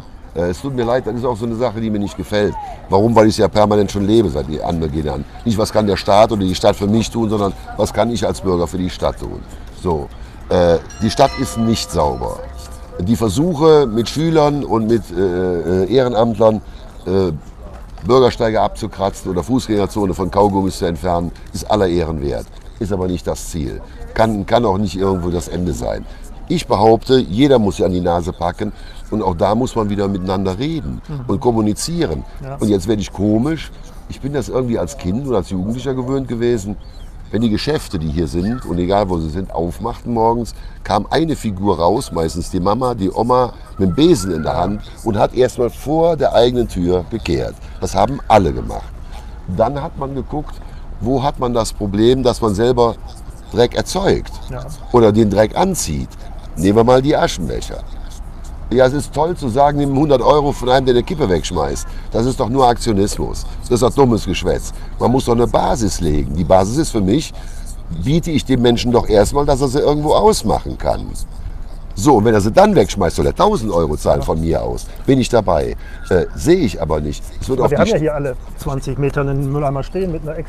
Es tut mir leid, das ist auch so eine Sache, die mir nicht gefällt. Warum? Weil ich es ja permanent schon lebe seit Anbeginn an. Nicht, was kann der Staat oder die Stadt für mich tun, sondern was kann ich als Bürger für die Stadt tun. So. Die Stadt ist nicht sauber. Die Versuche mit Schülern und mit Ehrenamtlern Bürgersteige abzukratzen oder Fußgängerzone von Kaugummis zu entfernen, ist aller Ehren wert. Ist aber nicht das Ziel. Kann auch nicht irgendwo das Ende sein. Ich behaupte, jeder muss sich an die Nase packen und auch da muss man wieder miteinander reden und kommunizieren. Und jetzt werde ich komisch. Ich bin das irgendwie als Kind oder als Jugendlicher gewöhnt gewesen. Wenn die Geschäfte, die hier sind, und egal wo sie sind, aufmachten morgens, kam eine Figur raus, meistens die Mama, die Oma, mit dem Besen in der Hand und hat erstmal vor der eigenen Tür gekehrt. Das haben alle gemacht. Dann hat man geguckt, wo hat man das Problem, dass man selber Dreck erzeugt oder den Dreck anzieht. Nehmen wir mal die Aschenbecher. Ja, es ist toll zu sagen, nimm 100 € von einem, der eine Kippe wegschmeißt. Das ist doch nur Aktionismus. Das ist doch dummes Geschwätz. Man muss doch eine Basis legen. Die Basis ist für mich, biete ich dem Menschen doch erstmal, dass er sie irgendwo ausmachen kann. So, und wenn er sie dann wegschmeißt, soll er 1000 € zahlen von mir aus. Bin ich dabei. Sehe ich aber nicht. Es wird wir haben ja hier alle 20 Meter einen Mülleimer stehen mit einer extra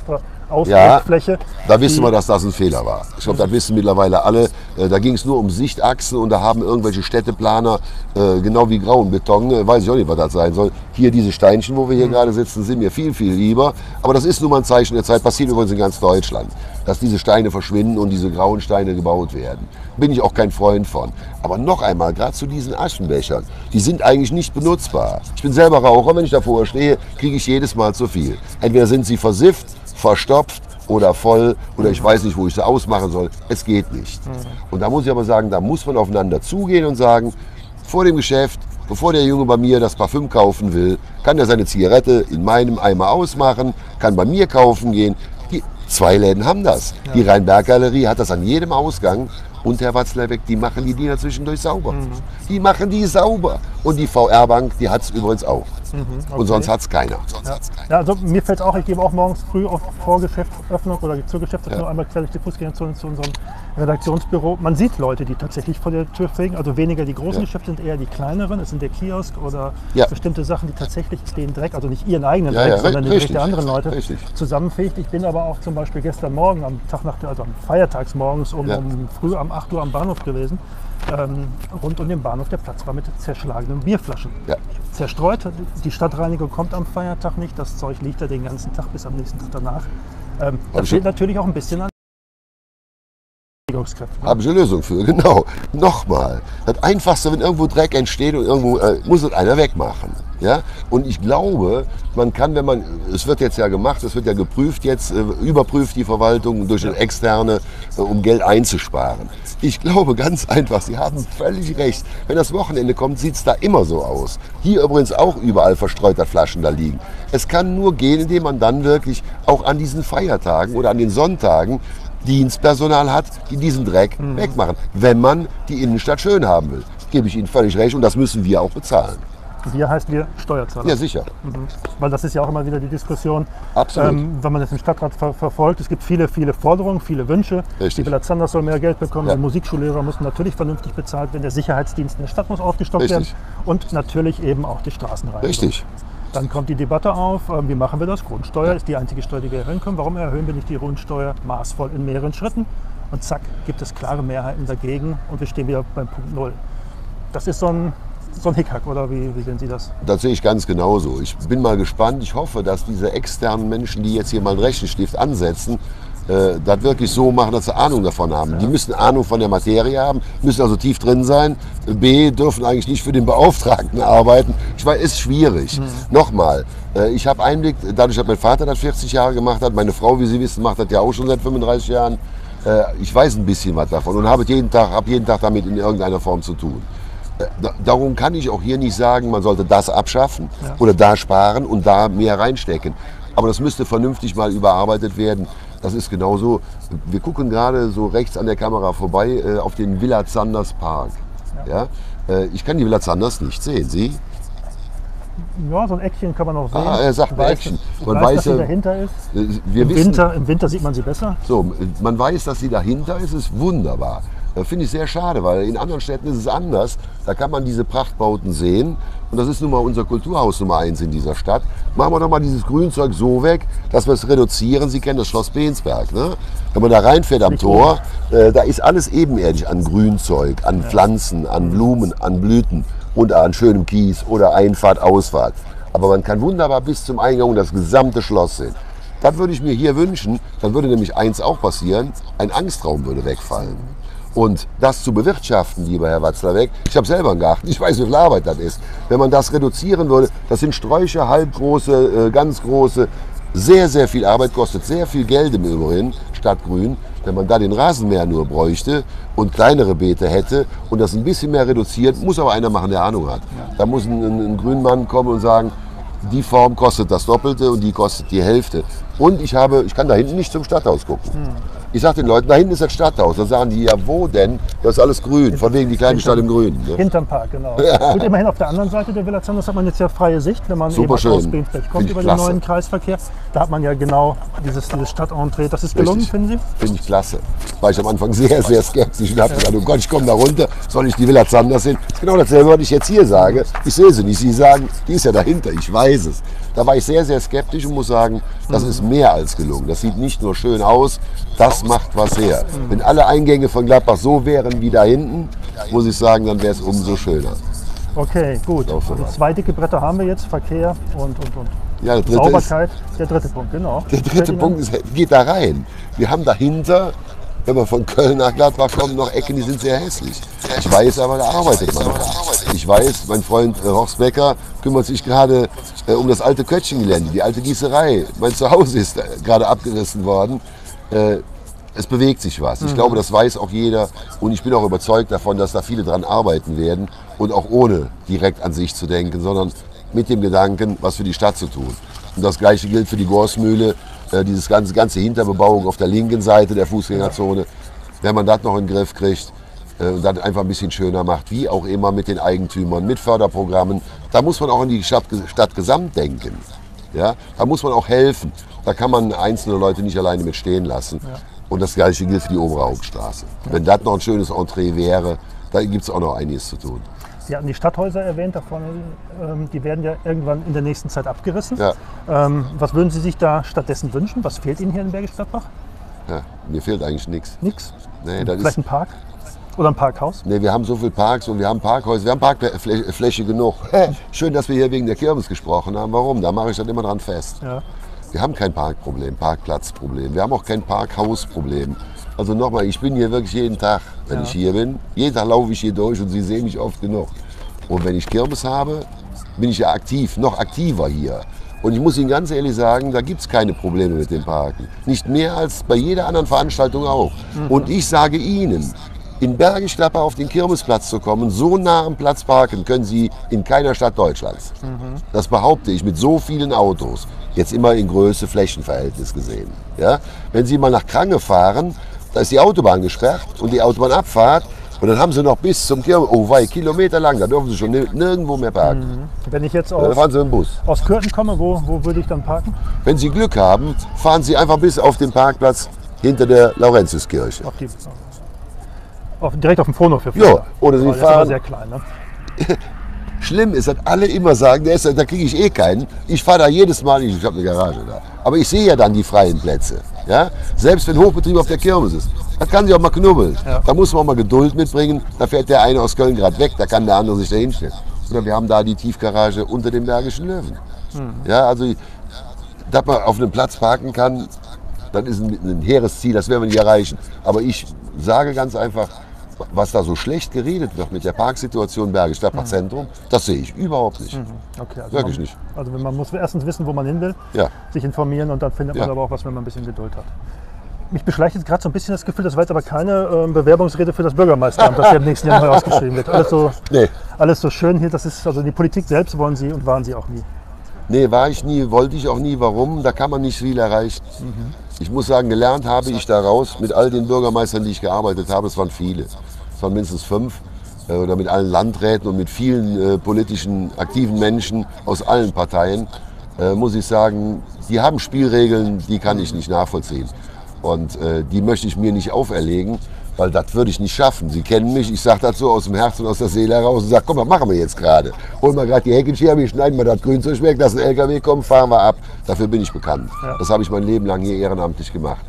Ausweichfläche. Da wissen wir, dass das ein Fehler war. Ich glaube, das wissen mittlerweile alle. Da ging es nur um Sichtachsen und da haben irgendwelche Städteplaner, genau wie grauen Beton, weiß ich auch nicht, was das sein soll. Hier diese Steinchen, wo wir hier gerade sitzen, sind mir viel, viel lieber. Aber das ist nun mal ein Zeichen der Zeit, passiert übrigens in ganz Deutschland, dass diese Steine verschwinden und diese grauen Steine gebaut werden. Bin ich auch kein Freund von. Aber noch einmal, gerade zu diesen Aschenbechern, die sind eigentlich nicht benutzbar. Ich bin selber Raucher, wenn ich davor stehe, kriege ich jedes Mal zu viel. Entweder sind sie versifft, verstopft oder voll oder ich weiß nicht, wo ich sie ausmachen soll. Es geht nicht. Und da muss ich aber sagen, da muss man aufeinander zugehen und sagen, vor dem Geschäft, bevor der Junge bei mir das Parfüm kaufen will, kann er seine Zigarette in meinem Eimer ausmachen, kann bei mir kaufen gehen. Die 2 Läden haben das. Ja. Die Rhein-Berg-Galerie hat das an jedem Ausgang. Und Herr Watzlawick, die machen die Dinger zwischendurch sauber. Die machen die sauber. Und die VR-Bank, die hat es übrigens auch. Okay. Und sonst hat es keiner. Ja, also mir fällt auch, ich gebe auch morgens früh vor Geschäftsöffnung oder zur Geschäftsöffnung einmal quer durch die Fußgängerzone zu unserem Redaktionsbüro. Man sieht Leute, die tatsächlich vor der Tür fegen. Also weniger die großen Geschäfte, sind eher die kleineren. Es sind der Kiosk oder bestimmte Sachen, die tatsächlich den Dreck, also nicht ihren eigenen Dreck, sondern den Dreck der anderen Leute zusammenfegt. Ich bin aber auch zum Beispiel gestern Morgen, am Feiertagsmorgens früh um 8 Uhr am Bahnhof gewesen. Rund um den Bahnhof, der Platz war mit zerschlagenen Bierflaschen. Zerstreut, die Stadtreinigung kommt am Feiertag nicht, das Zeug liegt da den ganzen Tag bis am nächsten Tag danach. Das fehlt natürlich auch ein bisschen an Reinigungskräften. Habe ich eine Lösung für, genau. Nochmal, das Einfachste, wenn irgendwo Dreck entsteht und irgendwo muss es einer wegmachen. Ja? Und ich glaube, man kann, wenn man, es wird jetzt ja gemacht, es wird ja geprüft jetzt, überprüft die Verwaltung durch eine externe, um Geld einzusparen. Ich glaube ganz einfach, Sie haben völlig recht. Wenn das Wochenende kommt, sieht es da immer so aus. Hier übrigens auch überall verstreut, dass Flaschen da liegen. Es kann nur gehen, indem man dann wirklich auch an diesen Feiertagen oder an den Sonntagen Dienstpersonal hat, die diesen Dreck wegmachen, wenn man die Innenstadt schön haben will. Gebe ich Ihnen völlig recht und das müssen wir auch bezahlen. Wir heißt wir Steuerzahler. Ja, sicher. Weil das ist ja auch immer wieder die Diskussion, Absolut. Wenn man das im Stadtrat verfolgt. Es gibt viele, viele Forderungen, viele Wünsche. Die Villa Zanders soll mehr Geld bekommen, die Musikschullehrer müssen natürlich vernünftig bezahlt werden, der Sicherheitsdienst in der Stadt muss aufgestockt werden und natürlich eben auch die Straßenreinigung. Richtig. Dann kommt die Debatte auf, wie machen wir das? Grundsteuer ist die einzige Steuer, die wir erhöhen können. Warum erhöhen wir nicht die Grundsteuer maßvoll in mehreren Schritten? Und zack, gibt es klare Mehrheiten dagegen und wir stehen wieder beim Punkt Null. Das ist so ein Hickhack, oder wie sehen Sie das? Das sehe ich ganz genauso. Ich bin mal gespannt. Ich hoffe, dass diese externen Menschen, die jetzt hier mal einen Rechenstift ansetzen, das wirklich so machen, dass sie Ahnung davon haben. Die müssen Ahnung von der Materie haben, müssen also tief drin sein. B, dürfen eigentlich nicht für den Beauftragten arbeiten. Ich weiß, ist schwierig. Nochmal, ich habe Einblick, dadurch, dass mein Vater das 40 Jahre gemacht hat, meine Frau, wie Sie wissen, macht das ja auch schon seit 35 Jahren. Ich weiß ein bisschen was davon und habe jeden Tag damit in irgendeiner Form zu tun. Darum kann ich auch hier nicht sagen, man sollte das abschaffen oder da sparen und da mehr reinstecken. Aber das müsste vernünftig mal überarbeitet werden. Das ist genauso. Wir gucken gerade so rechts an der Kamera vorbei auf den Villa Zanders Park. Ja. Ich kann die Villa Zanders nicht sehen. Sie? Ja, so ein Eckchen kann man noch sehen. Er sagt ein Eckchen. Man weiß, dass sie dahinter ist. Im Winter sieht man sie besser. So, man weiß, dass sie dahinter ist. Ist wunderbar. Finde ich sehr schade, weil in anderen Städten ist es anders. Da kann man diese Prachtbauten sehen. Und das ist nun mal unser Kulturhaus Nummer 1 in dieser Stadt. Machen wir doch mal dieses Grünzeug so weg, dass wir es reduzieren. Sie kennen das Schloss Bensberg. Ne? Wenn man da reinfährt am Tor, da ist alles ebenerdig an Grünzeug, an Pflanzen, an Blumen, an Blüten und an schönem Kies oder Einfahrt, Ausfahrt. Aber man kann wunderbar bis zum Eingang das gesamte Schloss sehen. Das würde ich mir hier wünschen. Dann würde nämlich eins auch passieren, ein Angstraum würde wegfallen. Und das zu bewirtschaften, lieber Herr Watzlawick, ich habe selber einen Garten, ich weiß, wie viel Arbeit das ist. Wenn man das reduzieren würde, das sind Sträucher, halbgroße, ganz große, sehr, sehr viel Arbeit, kostet sehr viel Geld im Übrigen, statt Grün. Wenn man da den Rasenmäher nur bräuchte und kleinere Beete hätte und das ein bisschen mehr reduziert, muss aber einer machen, der Ahnung hat. Da muss ein Grünmann kommen und sagen, die Form kostet das Doppelte und die kostet die Hälfte. Und ich kann da hinten nicht zum Stadthaus gucken. Ich sage den Leuten, da hinten ist das Stadthaus. Dann sagen die, ja wo denn? Das ist alles grün, von wegen die kleine Stadt im Grünen. Ne? Hinterm Park, genau. Und immerhin auf der anderen Seite der Villa Zandos hat man jetzt ja freie Sicht, wenn man Super eben schön. aus Bensberg kommt über den neuen Kreisverkehr. Da hat man ja genau dieses Stadtentrée. Das ist gelungen, Richtig. finden Sie? Finde ich klasse. War ich am Anfang sehr, sehr skeptisch und habe gesagt, oh Gott, ich komme da runter, soll ich die Villa Zandos sehen? Das ist genau dasselbe, was ich jetzt hier sage. Ich sehe sie nicht. Sie sagen, die ist ja dahinter, ich weiß es. Da war ich sehr, sehr skeptisch und muss sagen, das ist mehr als gelungen. Das sieht nicht nur schön aus, das macht was her. Wenn alle Eingänge von Gladbach so wären wie da hinten, muss ich sagen, dann wäre es umso schöner. Okay, gut. Auch so Also was. 2 dicke Bretter haben wir jetzt, Verkehr und Ja, der dritte Sauberkeit. Der dritte Punkt, genau. Der dritte Punkt geht da rein. Wir haben dahinter, wenn man von Köln nach Gladbach kommt, noch Ecken, die sind sehr hässlich. Ich weiß aber, da arbeitet man dran. Ich weiß, mein Freund Horst Becker kümmert sich gerade um das alte Köttchengelände, die alte Gießerei. Mein Zuhause ist gerade abgerissen worden. Es bewegt sich was. Ich glaube, das weiß auch jeder. Und ich bin auch überzeugt davon, dass da viele dran arbeiten werden. Und auch ohne direkt an sich zu denken, sondern mit dem Gedanken, was für die Stadt zu tun. Und das Gleiche gilt für die Gorsmühle, dieses ganze Hinterbebauung auf der linken Seite der Fußgängerzone. Wenn man das noch in den Griff kriegt und dann einfach ein bisschen schöner macht, wie auch immer mit den Eigentümern, mit Förderprogrammen, da muss man auch an die Stadt gesamt denken. Ja? Da muss man auch helfen. Da kann man einzelne Leute nicht alleine mit stehen lassen. Ja. Und das Gleiche gilt für die obere Hauptstraße. Ja. Wenn das noch ein schönes Entree wäre, da gibt es auch noch einiges zu tun. Sie hatten die Stadthäuser erwähnt, da vorne, die werden ja irgendwann in der nächsten Zeit abgerissen. Ja. Was würden Sie sich da stattdessen wünschen? Was fehlt Ihnen hier in Bergisch Gladbach? Ja, mir fehlt eigentlich nichts. Nichts? Nee, Vielleicht ein Park? Oder ein Parkhaus? Nee, wir haben so viele Parks und wir haben Parkhäuser, wir haben Parkfläche genug. Schön, dass wir hier wegen der Kirmes gesprochen haben. Warum? Da mache ich dann immer dran fest. Ja. Wir haben kein Parkproblem, Parkplatzproblem. Wir haben auch kein Parkhausproblem. Also nochmal, ich bin hier wirklich jeden Tag, wenn ich hier bin. Jeden Tag laufe ich hier durch und Sie sehen mich oft genug. Und wenn ich Kirmes habe, bin ich ja aktiv, noch aktiver hier. Und ich muss Ihnen ganz ehrlich sagen, da gibt es keine Probleme mit dem Parken. Nicht mehr als bei jeder anderen Veranstaltung auch. Und ich sage Ihnen, in Bergisch Gladbach auf den Kirmesplatz zu kommen, so nah am Platz parken, können Sie in keiner Stadt Deutschlands. Das behaupte ich mit so vielen Autos. Jetzt immer in Größe, Flächenverhältnis gesehen. Ja? Wenn Sie mal nach Krange fahren, da ist die Autobahn gesperrt und die Autobahnabfahrt. Und dann haben Sie noch bis zum Kirmes, oh wei, Kilometer lang, da dürfen Sie schon nirgendwo mehr parken. Wenn ich jetzt Da fahren Sie im Bus. aus Kürten komme, wo würde ich dann parken? Wenn Sie Glück haben, fahren Sie einfach bis auf den Parkplatz hinter der Laurentiuskirche. Direkt auf dem Frohnhof. Ja, oder Sie Das ist aber fahren. sehr klein, ne? Schlimm ist, dass alle immer sagen, da kriege ich eh keinen. Ich fahre da jedes Mal, ich habe eine Garage da. Aber ich sehe ja dann die freien Plätze. Ja? Selbst wenn Hochbetrieb auf der Kirmes ist. Das kann sich auch mal knubbeln. Ja. Da muss man auch mal Geduld mitbringen. Da fährt der eine aus Köln gerade weg, da kann der andere sich da hinstellen. Oder wir haben da die Tiefgarage unter dem Bergischen Löwen. Ja, also, dass man auf einem Platz parken kann, das ist ein hehres Ziel, das werden wir nicht erreichen. Aber ich sage ganz einfach, was da so schlecht geredet wird mit der Parksituation Bergisch Gladbach Zentrum, das sehe ich überhaupt nicht. Okay, also Wirklich nicht. Also man muss erstens wissen, wo man hin will, Ja. sich informieren und dann findet man aber auch was, wenn man ein bisschen Geduld hat. Mich beschleicht jetzt gerade so ein bisschen das Gefühl, das war jetzt aber keine Bewerbungsrede für das Bürgermeisteramt, das ja im nächsten Jahr neu ausgeschrieben wird. Alles so schön hier, das ist, also die Politik selbst wollen Sie und waren Sie auch nie. Nee, war ich nie, wollte ich auch nie. Warum? Da kann man nicht viel erreichen. Ich muss sagen, gelernt habe ich daraus mit all den Bürgermeistern, die ich gearbeitet habe, es waren viele. Es waren mindestens 5. Oder mit allen Landräten und mit vielen politischen, aktiven Menschen aus allen Parteien, muss ich sagen, die haben Spielregeln, die kann ich nicht nachvollziehen. Und die möchte ich mir nicht auferlegen, weil das würde ich nicht schaffen. Sie kennen mich, ich sage das so aus dem Herzen und aus der Seele heraus und sage, komm, was machen wir jetzt gerade? Holen wir gerade die Heckenschere, wir schneiden mal das Grünzeug weg, lassen einen LKW kommen, fahren wir ab. Dafür bin ich bekannt. Ja. Das habe ich mein Leben lang hier ehrenamtlich gemacht.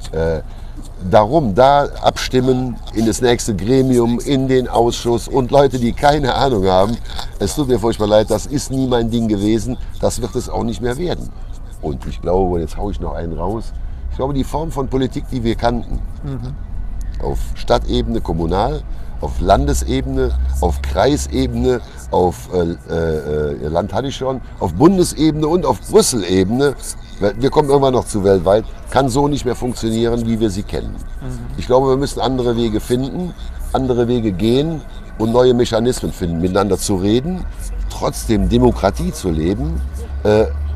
Darum, da abstimmen in das nächste Gremium, in den Ausschuss und Leute, die keine Ahnung haben, es tut mir furchtbar leid, das ist nie mein Ding gewesen, das wird es auch nicht mehr werden. Und ich glaube, jetzt haue ich noch einen raus, ich glaube, die Form von Politik, die wir kannten, auf Stadtebene, kommunal, auf Landesebene, auf Kreisebene, auf Land hatte ich schon, auf Bundesebene und auf Brüsselebene, wir kommen irgendwann noch zu weltweit, kann so nicht mehr funktionieren, wie wir sie kennen. Ich glaube, wir müssen andere Wege finden, andere Wege gehen und neue Mechanismen finden, miteinander zu reden, trotzdem Demokratie zu leben,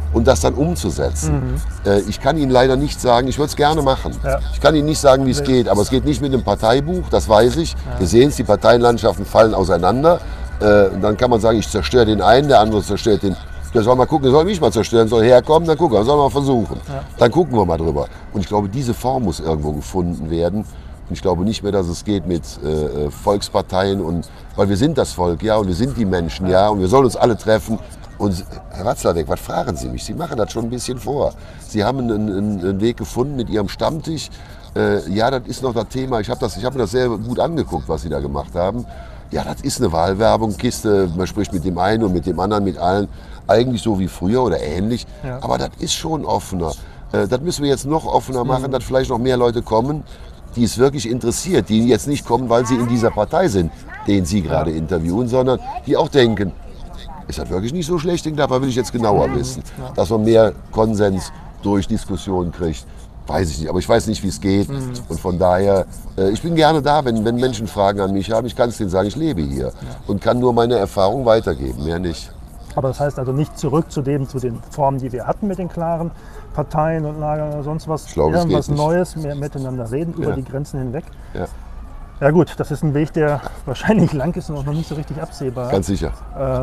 und das dann umzusetzen. Ich kann Ihnen leider nicht sagen, ich würde es gerne machen. Ja. Ich kann Ihnen nicht sagen, wie es geht, aber es geht nicht mit einem Parteibuch, das weiß ich. Wir sehen es, die Parteienlandschaften fallen auseinander. Dann kann man sagen, ich zerstöre den einen, der andere zerstört den. Der soll mal gucken, der soll mich mal zerstören, soll herkommen, dann gucken wir, soll mal versuchen. Ja. Dann gucken wir mal drüber. Und ich glaube, diese Form muss irgendwo gefunden werden. Und ich glaube nicht mehr, dass es geht mit Volksparteien, weil wir sind das Volk, ja, und wir sind die Menschen, ja, und wir sollen uns alle treffen. Und Herr Watzlawick, was fragen Sie mich? Sie machen das schon ein bisschen vor. Sie haben einen Weg gefunden mit Ihrem Stammtisch. Ja, das ist noch das Thema. Ich habe mir das sehr gut angeguckt, was Sie da gemacht haben. Ja, das ist eine Wahlwerbung, Kiste, man spricht mit dem einen und mit dem anderen, mit allen. Eigentlich so wie früher oder ähnlich. Ja. Aber das ist schon offener. Das müssen wir jetzt noch offener machen, dass vielleicht noch mehr Leute kommen, die es wirklich interessiert, die jetzt nicht kommen, weil sie in dieser Partei sind, den Sie gerade interviewen, sondern die auch denken, ist das wirklich nicht so schlecht, dabei will ich jetzt genauer wissen, dass man mehr Konsens durch Diskussionen kriegt. Weiß ich nicht, aber ich weiß nicht, wie es geht. Und von daher, ich bin gerne da, wenn Menschen Fragen an mich haben. Ich kann es denen sagen, ich lebe hier und kann nur meine Erfahrung weitergeben, mehr nicht. Aber das heißt also nicht zurück zu den Formen, die wir hatten mit den klaren Parteien und Lagern oder sonst was. Ich glaube, irgendwas Neues, mehr miteinander reden, über die Grenzen hinweg. Ja. Ja gut, das ist ein Weg, der wahrscheinlich lang ist und auch noch nicht so richtig absehbar. Ganz sicher.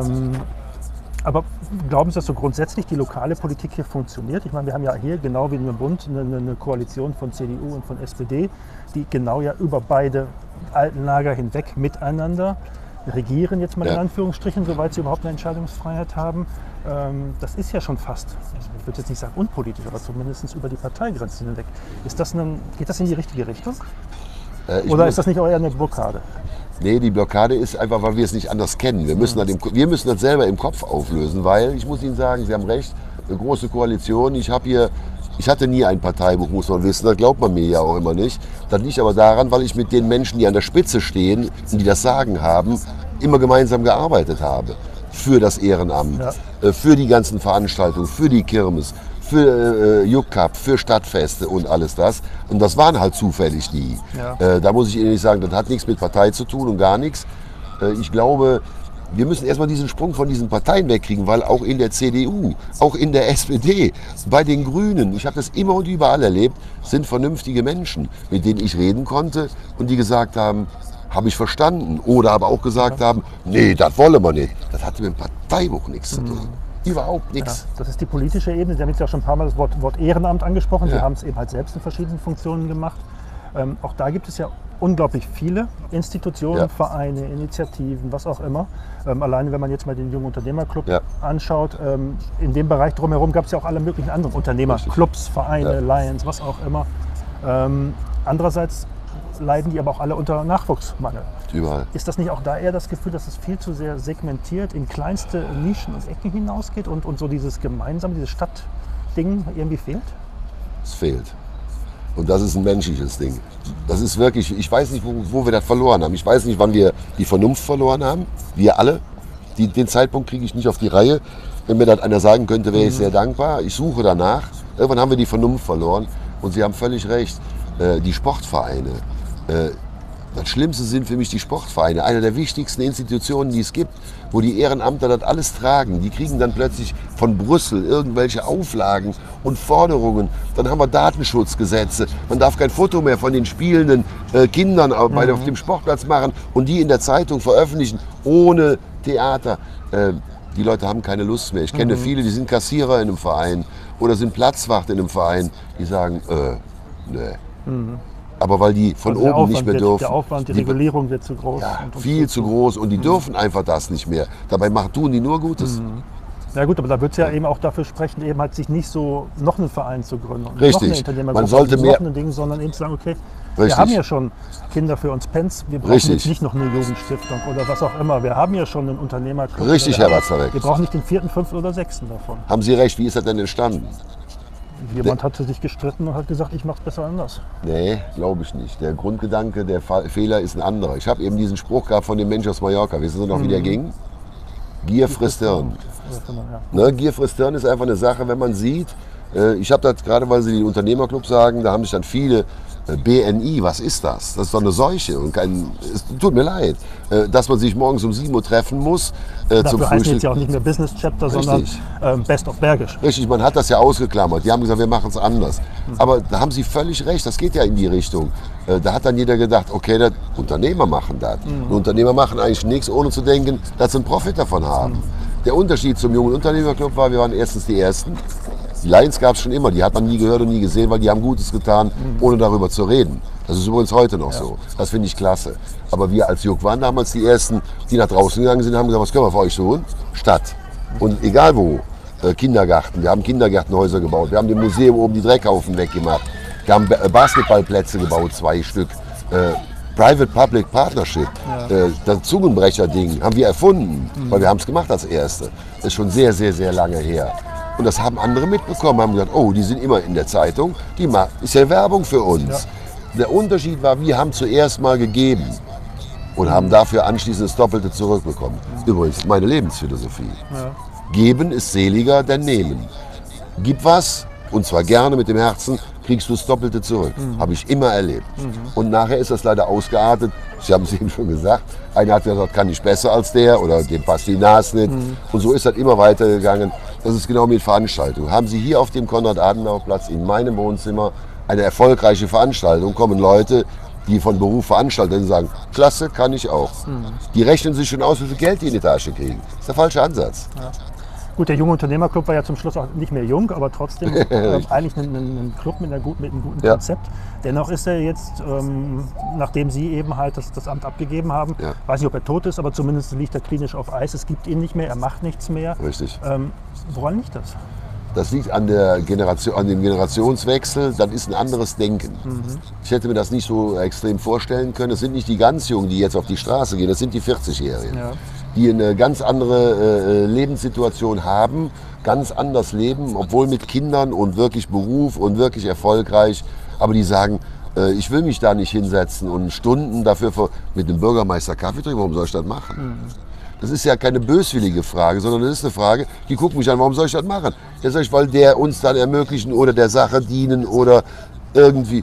Aber glauben Sie, dass so grundsätzlich die lokale Politik hier funktioniert? Ich meine, wir haben ja hier genau wie im Bund eine Koalition von CDU und von SPD, die genau ja über beide alten Lager hinweg miteinander regieren, jetzt mal in Anführungsstrichen, soweit sie überhaupt eine Entscheidungsfreiheit haben. Das ist ja schon fast, ich würde jetzt nicht sagen unpolitisch, aber zumindest über die Parteigrenzen hinweg. Geht das in die richtige Richtung? Oder ist das nicht auch eher eine Blockade? Nee, die Blockade ist einfach, weil wir es nicht anders kennen. Wir müssen das selber im Kopf auflösen, weil, ich muss Ihnen sagen, Sie haben recht, eine große Koalition. Ich hatte nie ein Parteibuch, muss man wissen, das glaubt man mir ja auch immer nicht. Das liegt aber daran, weil ich mit den Menschen, die an der Spitze stehen und die das Sagen haben, immer gemeinsam gearbeitet habe. Für das Ehrenamt, für die ganzen Veranstaltungen, für die Kirmes, für Juckcup, für Stadtfeste und alles das. Und das waren halt zufällig die. Ja. Da muss ich Ihnen nicht sagen, das hat nichts mit Partei zu tun und gar nichts. Ich glaube, wir müssen erstmal diesen Sprung von diesen Parteien wegkriegen, weil auch in der CDU, auch in der SPD, bei den Grünen, ich habe das immer und überall erlebt, sind vernünftige Menschen, mit denen ich reden konnte und die gesagt haben, habe ich verstanden. Oder aber auch gesagt haben, nee, das wollen wir nicht. Das hatte mit dem Parteibuch nichts zu tun. Überhaupt nichts. Ja, das ist die politische Ebene. Sie haben jetzt ja schon ein paar Mal das Wort Ehrenamt angesprochen. Sie haben es eben halt selbst in verschiedenen Funktionen gemacht. Auch da gibt es ja unglaublich viele Institutionen, Vereine, Initiativen, was auch immer. Alleine wenn man jetzt mal den Jungen Unternehmerclub anschaut, in dem Bereich drumherum gab es ja auch alle möglichen anderen Unternehmerclubs, Vereine, Lions, was auch immer. Andererseits leiden die aber auch alle unter Nachwuchsmangel. Überall. Ist das nicht auch da eher das Gefühl, dass es viel zu sehr segmentiert in kleinste Nischen und Ecken hinausgeht und so dieses Gemeinsame, dieses Stadtding irgendwie fehlt? Es fehlt. Und das ist ein menschliches Ding. Das ist wirklich, ich weiß nicht, wo wir das verloren haben. Ich weiß nicht, wann wir die Vernunft verloren haben. Wir alle. Den Zeitpunkt kriege ich nicht auf die Reihe. Wenn mir das einer sagen könnte, wäre ich sehr dankbar. Ich suche danach. Irgendwann haben wir die Vernunft verloren. Und Sie haben völlig recht. Die Sportvereine. Das Schlimmste sind für mich die Sportvereine, eine der wichtigsten Institutionen, die es gibt, wo die Ehrenamter das alles tragen. Die kriegen dann plötzlich von Brüssel irgendwelche Auflagen und Forderungen. Dann haben wir Datenschutzgesetze. Man darf kein Foto mehr von den spielenden Kindern auf dem Sportplatz machen und die in der Zeitung veröffentlichen, ohne Theater. Die Leute haben keine Lust mehr. Ich kenne viele, die sind Kassierer in einem Verein oder sind Platzwacht in einem Verein, die sagen, nee. Aber weil die von oben nicht mehr dürfen. Der Aufwand, die Regulierung wird zu groß. Ja, viel zu groß und die dürfen einfach das nicht mehr. Dabei tun die nur Gutes. Ja gut, aber da wird es ja eben auch dafür sprechen, eben halt sich nicht so noch einen Verein zu gründen. Richtig. Man sollte mehr. Dinge, sondern eben zu sagen, okay, wir haben ja schon Kinder für uns Pens, wir brauchen jetzt nicht noch eine Jugendstiftung oder was auch immer. Wir haben ja schon einen Unternehmerclub. Richtig, Herr Watzlawick. Wir brauchen nicht den 4., 5. oder 6. davon. Haben Sie recht, wie ist das denn entstanden? Jemand hatte sich gestritten und hat gesagt, ich mache es besser anders. Nee, glaube ich nicht. Der Grundgedanke, der Fehler ist ein anderer. Ich habe eben diesen Spruch gehabt von dem Mensch aus Mallorca. Wissen Sie noch, wie der ging? Gier frisst Hirn. Ne, Gier frisst Hirn ist einfach eine Sache, wenn man sieht, ich habe das gerade, weil Sie den Unternehmerclub sagen, da haben sich dann viele BNI, was ist das? Das ist doch eine Seuche und es tut mir leid, dass man sich morgens um 7 Uhr treffen muss zum Dafür heißen Frühstück. jetzt ja auch nicht mehr Business Chapter, sondern Richtig. Best of Bergisch. Richtig, man hat das ja ausgeklammert. Die haben gesagt, wir machen es anders. Aber da haben Sie völlig recht, das geht ja in die Richtung. Da hat dann jeder gedacht, okay, Unternehmer machen das. Und Unternehmer machen eigentlich nichts, ohne zu denken, dass sie einen Profit davon haben. Der Unterschied zum jungen Unternehmerclub war, wir waren erstens die Ersten. Die Lions gab es schon immer, die hat man nie gehört und nie gesehen, weil die haben Gutes getan, ohne darüber zu reden. Das ist übrigens heute noch so. Das finde ich klasse. Aber wir als Juck waren damals die Ersten, die nach draußen gegangen sind und haben gesagt, was können wir für euch tun? Stadt. Und egal wo. Kindergarten, wir haben Kindergärtenhäuser gebaut, wir haben dem Museum oben die Dreckhaufen weggemacht, wir haben Basketballplätze gebaut, 2 Stück. Private-Public Partnership, das Zungenbrecher-Ding, haben wir erfunden, weil wir haben es gemacht als Erste. Das ist schon sehr, sehr, sehr lange her. Und das haben andere mitbekommen, haben gesagt, oh, die sind immer in der Zeitung, ist ja Werbung für uns. Ja. Der Unterschied war, wir haben zuerst mal gegeben und haben dafür anschließend das Doppelte zurückbekommen. Übrigens, meine Lebensphilosophie. Ja. Geben ist seliger denn nehmen. Gib was, und zwar gerne mit dem Herzen, kriegst du das Doppelte zurück. Habe ich immer erlebt. Und nachher ist das leider ausgeartet. Sie haben es eben schon gesagt. Einer hat gesagt, kann ich besser als der oder dem passt die Nase nicht. Und so ist das immer weitergegangen. Das ist genau mit Veranstaltungen. Haben Sie hier auf dem Konrad-Adenauer-Platz in meinem Wohnzimmer eine erfolgreiche Veranstaltung, kommen Leute, die von Beruf veranstalten und sagen, klasse, kann ich auch. Die rechnen sich schon aus, wie viel Geld die in die Tasche kriegen. Das ist der falsche Ansatz. Ja. Gut, der junge Unternehmerclub war ja zum Schluss auch nicht mehr jung, aber trotzdem eigentlich ein Club mit einem guten Konzept. Dennoch ist er jetzt, nachdem Sie eben halt das Amt abgegeben haben, weiß nicht, ob er tot ist, aber zumindest liegt er klinisch auf Eis. Es gibt ihn nicht mehr, er macht nichts mehr. Richtig. Woran liegt das? Das liegt an dem Generationswechsel, das ist ein anderes Denken. Ich hätte mir das nicht so extrem vorstellen können. Es sind nicht die ganz Jungen, die jetzt auf die Straße gehen, das sind die 40-Jährigen. Ja. Die eine ganz andere Lebenssituation haben, ganz anders leben, obwohl mit Kindern und wirklich Beruf und wirklich erfolgreich. Aber die sagen, ich will mich da nicht hinsetzen und Stunden dafür mit dem Bürgermeister Kaffee trinken, warum soll ich das machen? Das ist ja keine böswillige Frage, sondern das ist eine Frage, die gucken mich an, warum soll ich das machen? Ja, sag ich, weil der uns dann ermöglichen oder der Sache dienen oder irgendwie.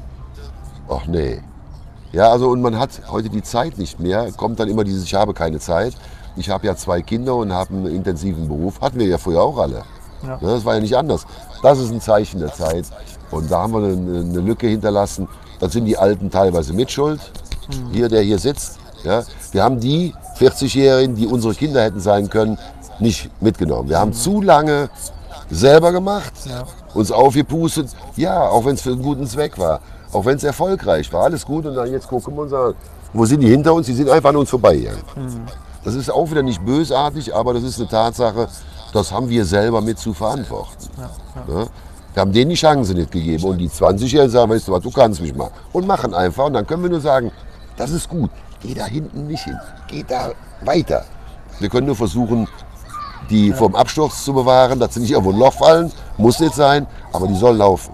Ach nee. Ja, also und man hat heute die Zeit nicht mehr, kommt dann immer dieses, ich habe keine Zeit. Ich habe ja 2 Kinder und habe einen intensiven Beruf. Hatten wir ja früher auch alle. Ja. Das war ja nicht anders. Das ist ein Zeichen der Zeit. Und da haben wir eine Lücke hinterlassen. Da sind die Alten teilweise mitschuld. Hier, der hier sitzt. Ja. Wir haben die 40-Jährigen, die unsere Kinder hätten sein können, nicht mitgenommen. Wir haben zu lange selber gemacht, uns aufgepustet. Ja, auch wenn es für einen guten Zweck war. Auch wenn es erfolgreich war. Alles gut. Und dann jetzt gucken wir und sagen, wo sind die hinter uns? Die sind einfach an uns vorbeigegangen. Das ist auch wieder nicht bösartig, aber das ist eine Tatsache, das haben wir selber mit zu verantworten. Ja? Wir haben denen die Chance nicht gegeben und die 20-Jährigen sagen, weißt du was, du kannst mich mal. Und machen einfach und dann können wir nur sagen, das ist gut, geh da hinten nicht hin, geh da weiter. Wir können nur versuchen, die vom Absturz zu bewahren, dass sie nicht irgendwo ein Loch fallen, muss nicht sein, aber die sollen laufen.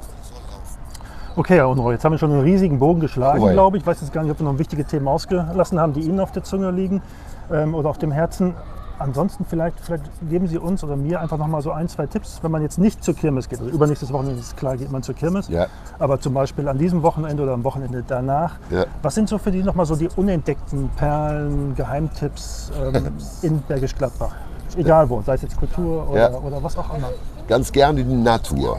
Okay, Herr Unruh, jetzt haben wir schon einen riesigen Bogen geschlagen, glaube ich. Ich weiß jetzt gar nicht, ob wir noch wichtige Themen ausgelassen haben, die Ihnen auf der Zunge liegen oder auf dem Herzen. Ansonsten vielleicht geben Sie uns oder mir einfach noch mal so 1, 2 Tipps, wenn man jetzt nicht zur Kirmes geht. Also übernächstes Wochenende ist klar, geht man zur Kirmes. Ja. Aber zum Beispiel an diesem Wochenende oder am Wochenende danach. Ja. Was sind so für die noch mal so die unentdeckten Perlen, Geheimtipps in Bergisch Gladbach? Egal wo, sei es jetzt Kultur oder was auch immer. Ganz gerne die Natur.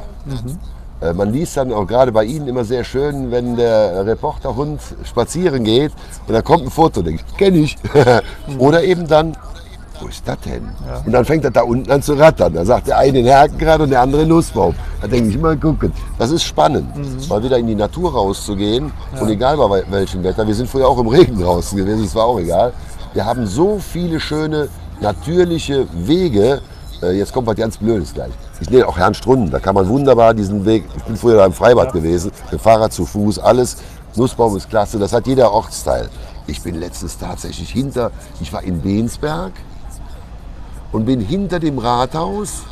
Man liest dann auch gerade bei Ihnen immer sehr schön, wenn der Reporterhund spazieren geht und da kommt ein Foto, denke ich, kenne ich. Oder eben dann, wo ist das denn? Ja. Und dann fängt er da unten an zu rattern. Da sagt der eine den Herkengrad und der andere Nussbaum. Da denke ich, mal gucken. Das ist spannend, mal wieder in die Natur rauszugehen. Und egal bei welchem Wetter, wir sind früher auch im Regen draußen gewesen, das war auch egal. Wir haben so viele schöne, natürliche Wege. Jetzt kommt was ganz Blödes gleich. Ich nenne auch Herrn Strunden, da kann man wunderbar diesen Weg, ich bin früher da im Freibad gewesen, mit Fahrrad zu Fuß, alles. Nussbaum ist klasse, das hat jeder Ortsteil. Ich bin letztens tatsächlich ich war in Bensberg und bin hinter dem Rathaus,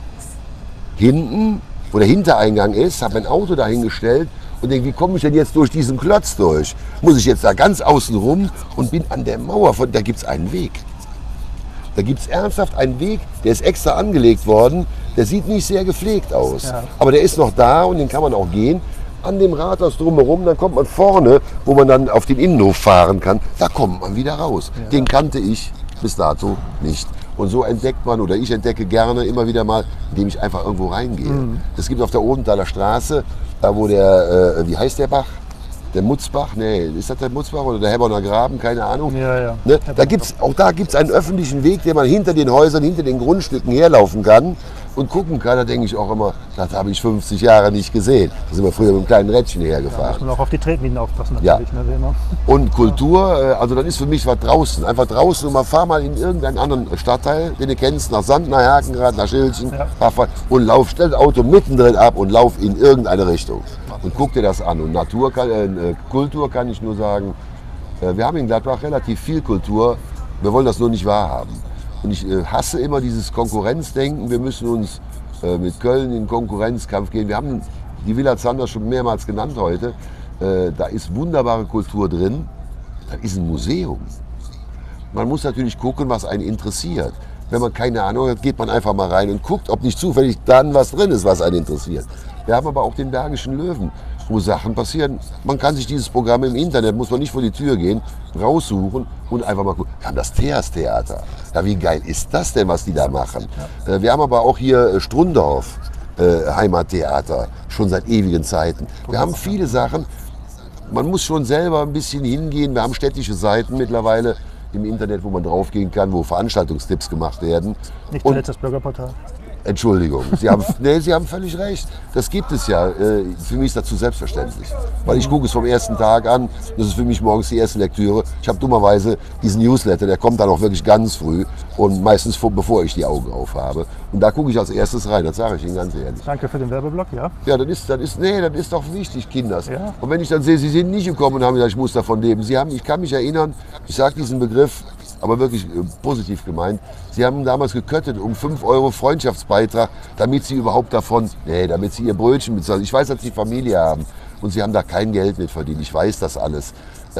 hinten, wo der Hintereingang ist, habe mein Auto dahingestellt und denke, wie komme ich denn jetzt durch diesen Klotz durch? Muss ich jetzt da ganz außen rum und bin an der Mauer, da gibt es einen Weg. Da gibt es ernsthaft einen Weg, der ist extra angelegt worden, der sieht nicht sehr gepflegt aus. Ja. Aber der ist noch da und den kann man auch gehen. an dem Rathaus drumherum, dann kommt man vorne, wo man dann auf den Innenhof fahren kann, da kommt man wieder raus. Ja. Den kannte ich bis dato nicht. Und so entdeckt man, oder ich entdecke gerne immer wieder mal, indem ich einfach irgendwo reingehe. Es gibt auf der Odenthaler Straße, da wo der, wie heißt der Bach? Der Mutzbach? Nee, ist das der Mutzbach oder der Hebberner Graben? Keine Ahnung. Ja, ja. Ne? Auch da gibt es einen öffentlichen Weg, den man hinter den Häusern, hinter den Grundstücken herlaufen kann und gucken kann. Da denke ich auch immer, das habe ich 50 Jahre nicht gesehen. Da sind wir früher mit einem kleinen Rädchen hergefahren. Da muss man auch auf die Tretminen aufpassen natürlich. Ja. Ne, und Kultur, also das ist für mich was draußen. Einfach draußen und mal fahr mal in irgendeinen anderen Stadtteil, den du kennst, nach Sand, nach Herkenrath, nach Schildchen, und stell das Auto mittendrin ab und lauf in irgendeine Richtung. Und guck dir das an. Und Kultur kann ich nur sagen, wir haben in Gladbach relativ viel Kultur, wir wollen das nur nicht wahrhaben. Und ich hasse immer dieses Konkurrenzdenken, wir müssen uns mit Köln in den Konkurrenzkampf gehen. Wir haben die Villa Zander schon mehrmals genannt heute. Da ist wunderbare Kultur drin, das ist ein Museum. Man muss natürlich gucken, was einen interessiert. Wenn man keine Ahnung hat, geht man einfach mal rein und guckt, ob nicht zufällig dann was drin ist, was einen interessiert. Wir haben aber auch den Bergischen Löwen, wo Sachen passieren. Man kann sich dieses Programm im Internet, muss man nicht vor die Tür gehen, raussuchen und einfach mal gucken. Wir haben das Theas-Theater. Ja, wie geil ist das denn, was die da machen? Ja. Wir haben aber auch hier Strundorf, Heimattheater, schon seit ewigen Zeiten. Wir haben viele Sachen. Man muss schon selber ein bisschen hingehen. Wir haben städtische Seiten mittlerweile im Internet, wo man draufgehen kann, wo Veranstaltungstipps gemacht werden. Nicht zuletzt das Bürgerportal. Entschuldigung, Sie haben völlig recht. Das gibt es ja. Für mich ist das zu selbstverständlich. Weil ich gucke es vom ersten Tag an. Das ist für mich morgens die erste Lektüre. Ich habe dummerweise diesen Newsletter, der kommt dann auch wirklich ganz früh und meistens bevor ich die Augen aufhabe. Und da gucke ich als erstes rein, das sage ich Ihnen ganz ehrlich. Danke für den Werbeblock, ja. Ja, das ist doch wichtig, Kinders. Ja. Und wenn ich dann sehe, Sie sind nicht gekommen und haben gesagt, ich muss davon leben. Ich kann mich erinnern, ich sage diesen Begriff, aber wirklich positiv gemeint. Sie haben damals geköttet um 5 € Freundschaftsbeitrag, damit Sie überhaupt damit Sie Ihr Brötchen bezahlen. Ich weiß, dass Sie Familie haben und Sie haben da kein Geld mit verdient. Ich weiß das alles.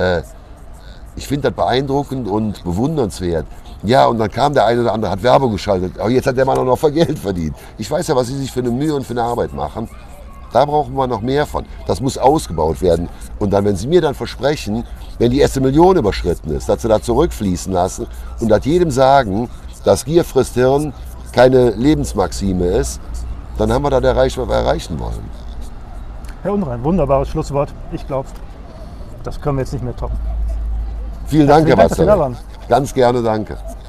Ich finde das beeindruckend und bewundernswert. Ja, und dann kam der eine oder andere, hat Werbung geschaltet. Aber jetzt hat der Mann auch noch Geld verdient. Ich weiß ja, was Sie sich für eine Mühe und für eine Arbeit machen. Da brauchen wir noch mehr von. Das muss ausgebaut werden. Und dann, wenn Sie mir dann versprechen, wenn die erste Million überschritten ist, dass Sie da zurückfließen lassen und dass jedem sagen, dass Gier frisst Hirn keine Lebensmaxime ist, dann haben wir da erreicht, was wir erreichen wollen. Herr Unrein, wunderbares Schlusswort. Ich glaube, das können wir jetzt nicht mehr toppen. Vielen Dank, Herr Dank, dass Sie da waren. Ganz gerne, danke.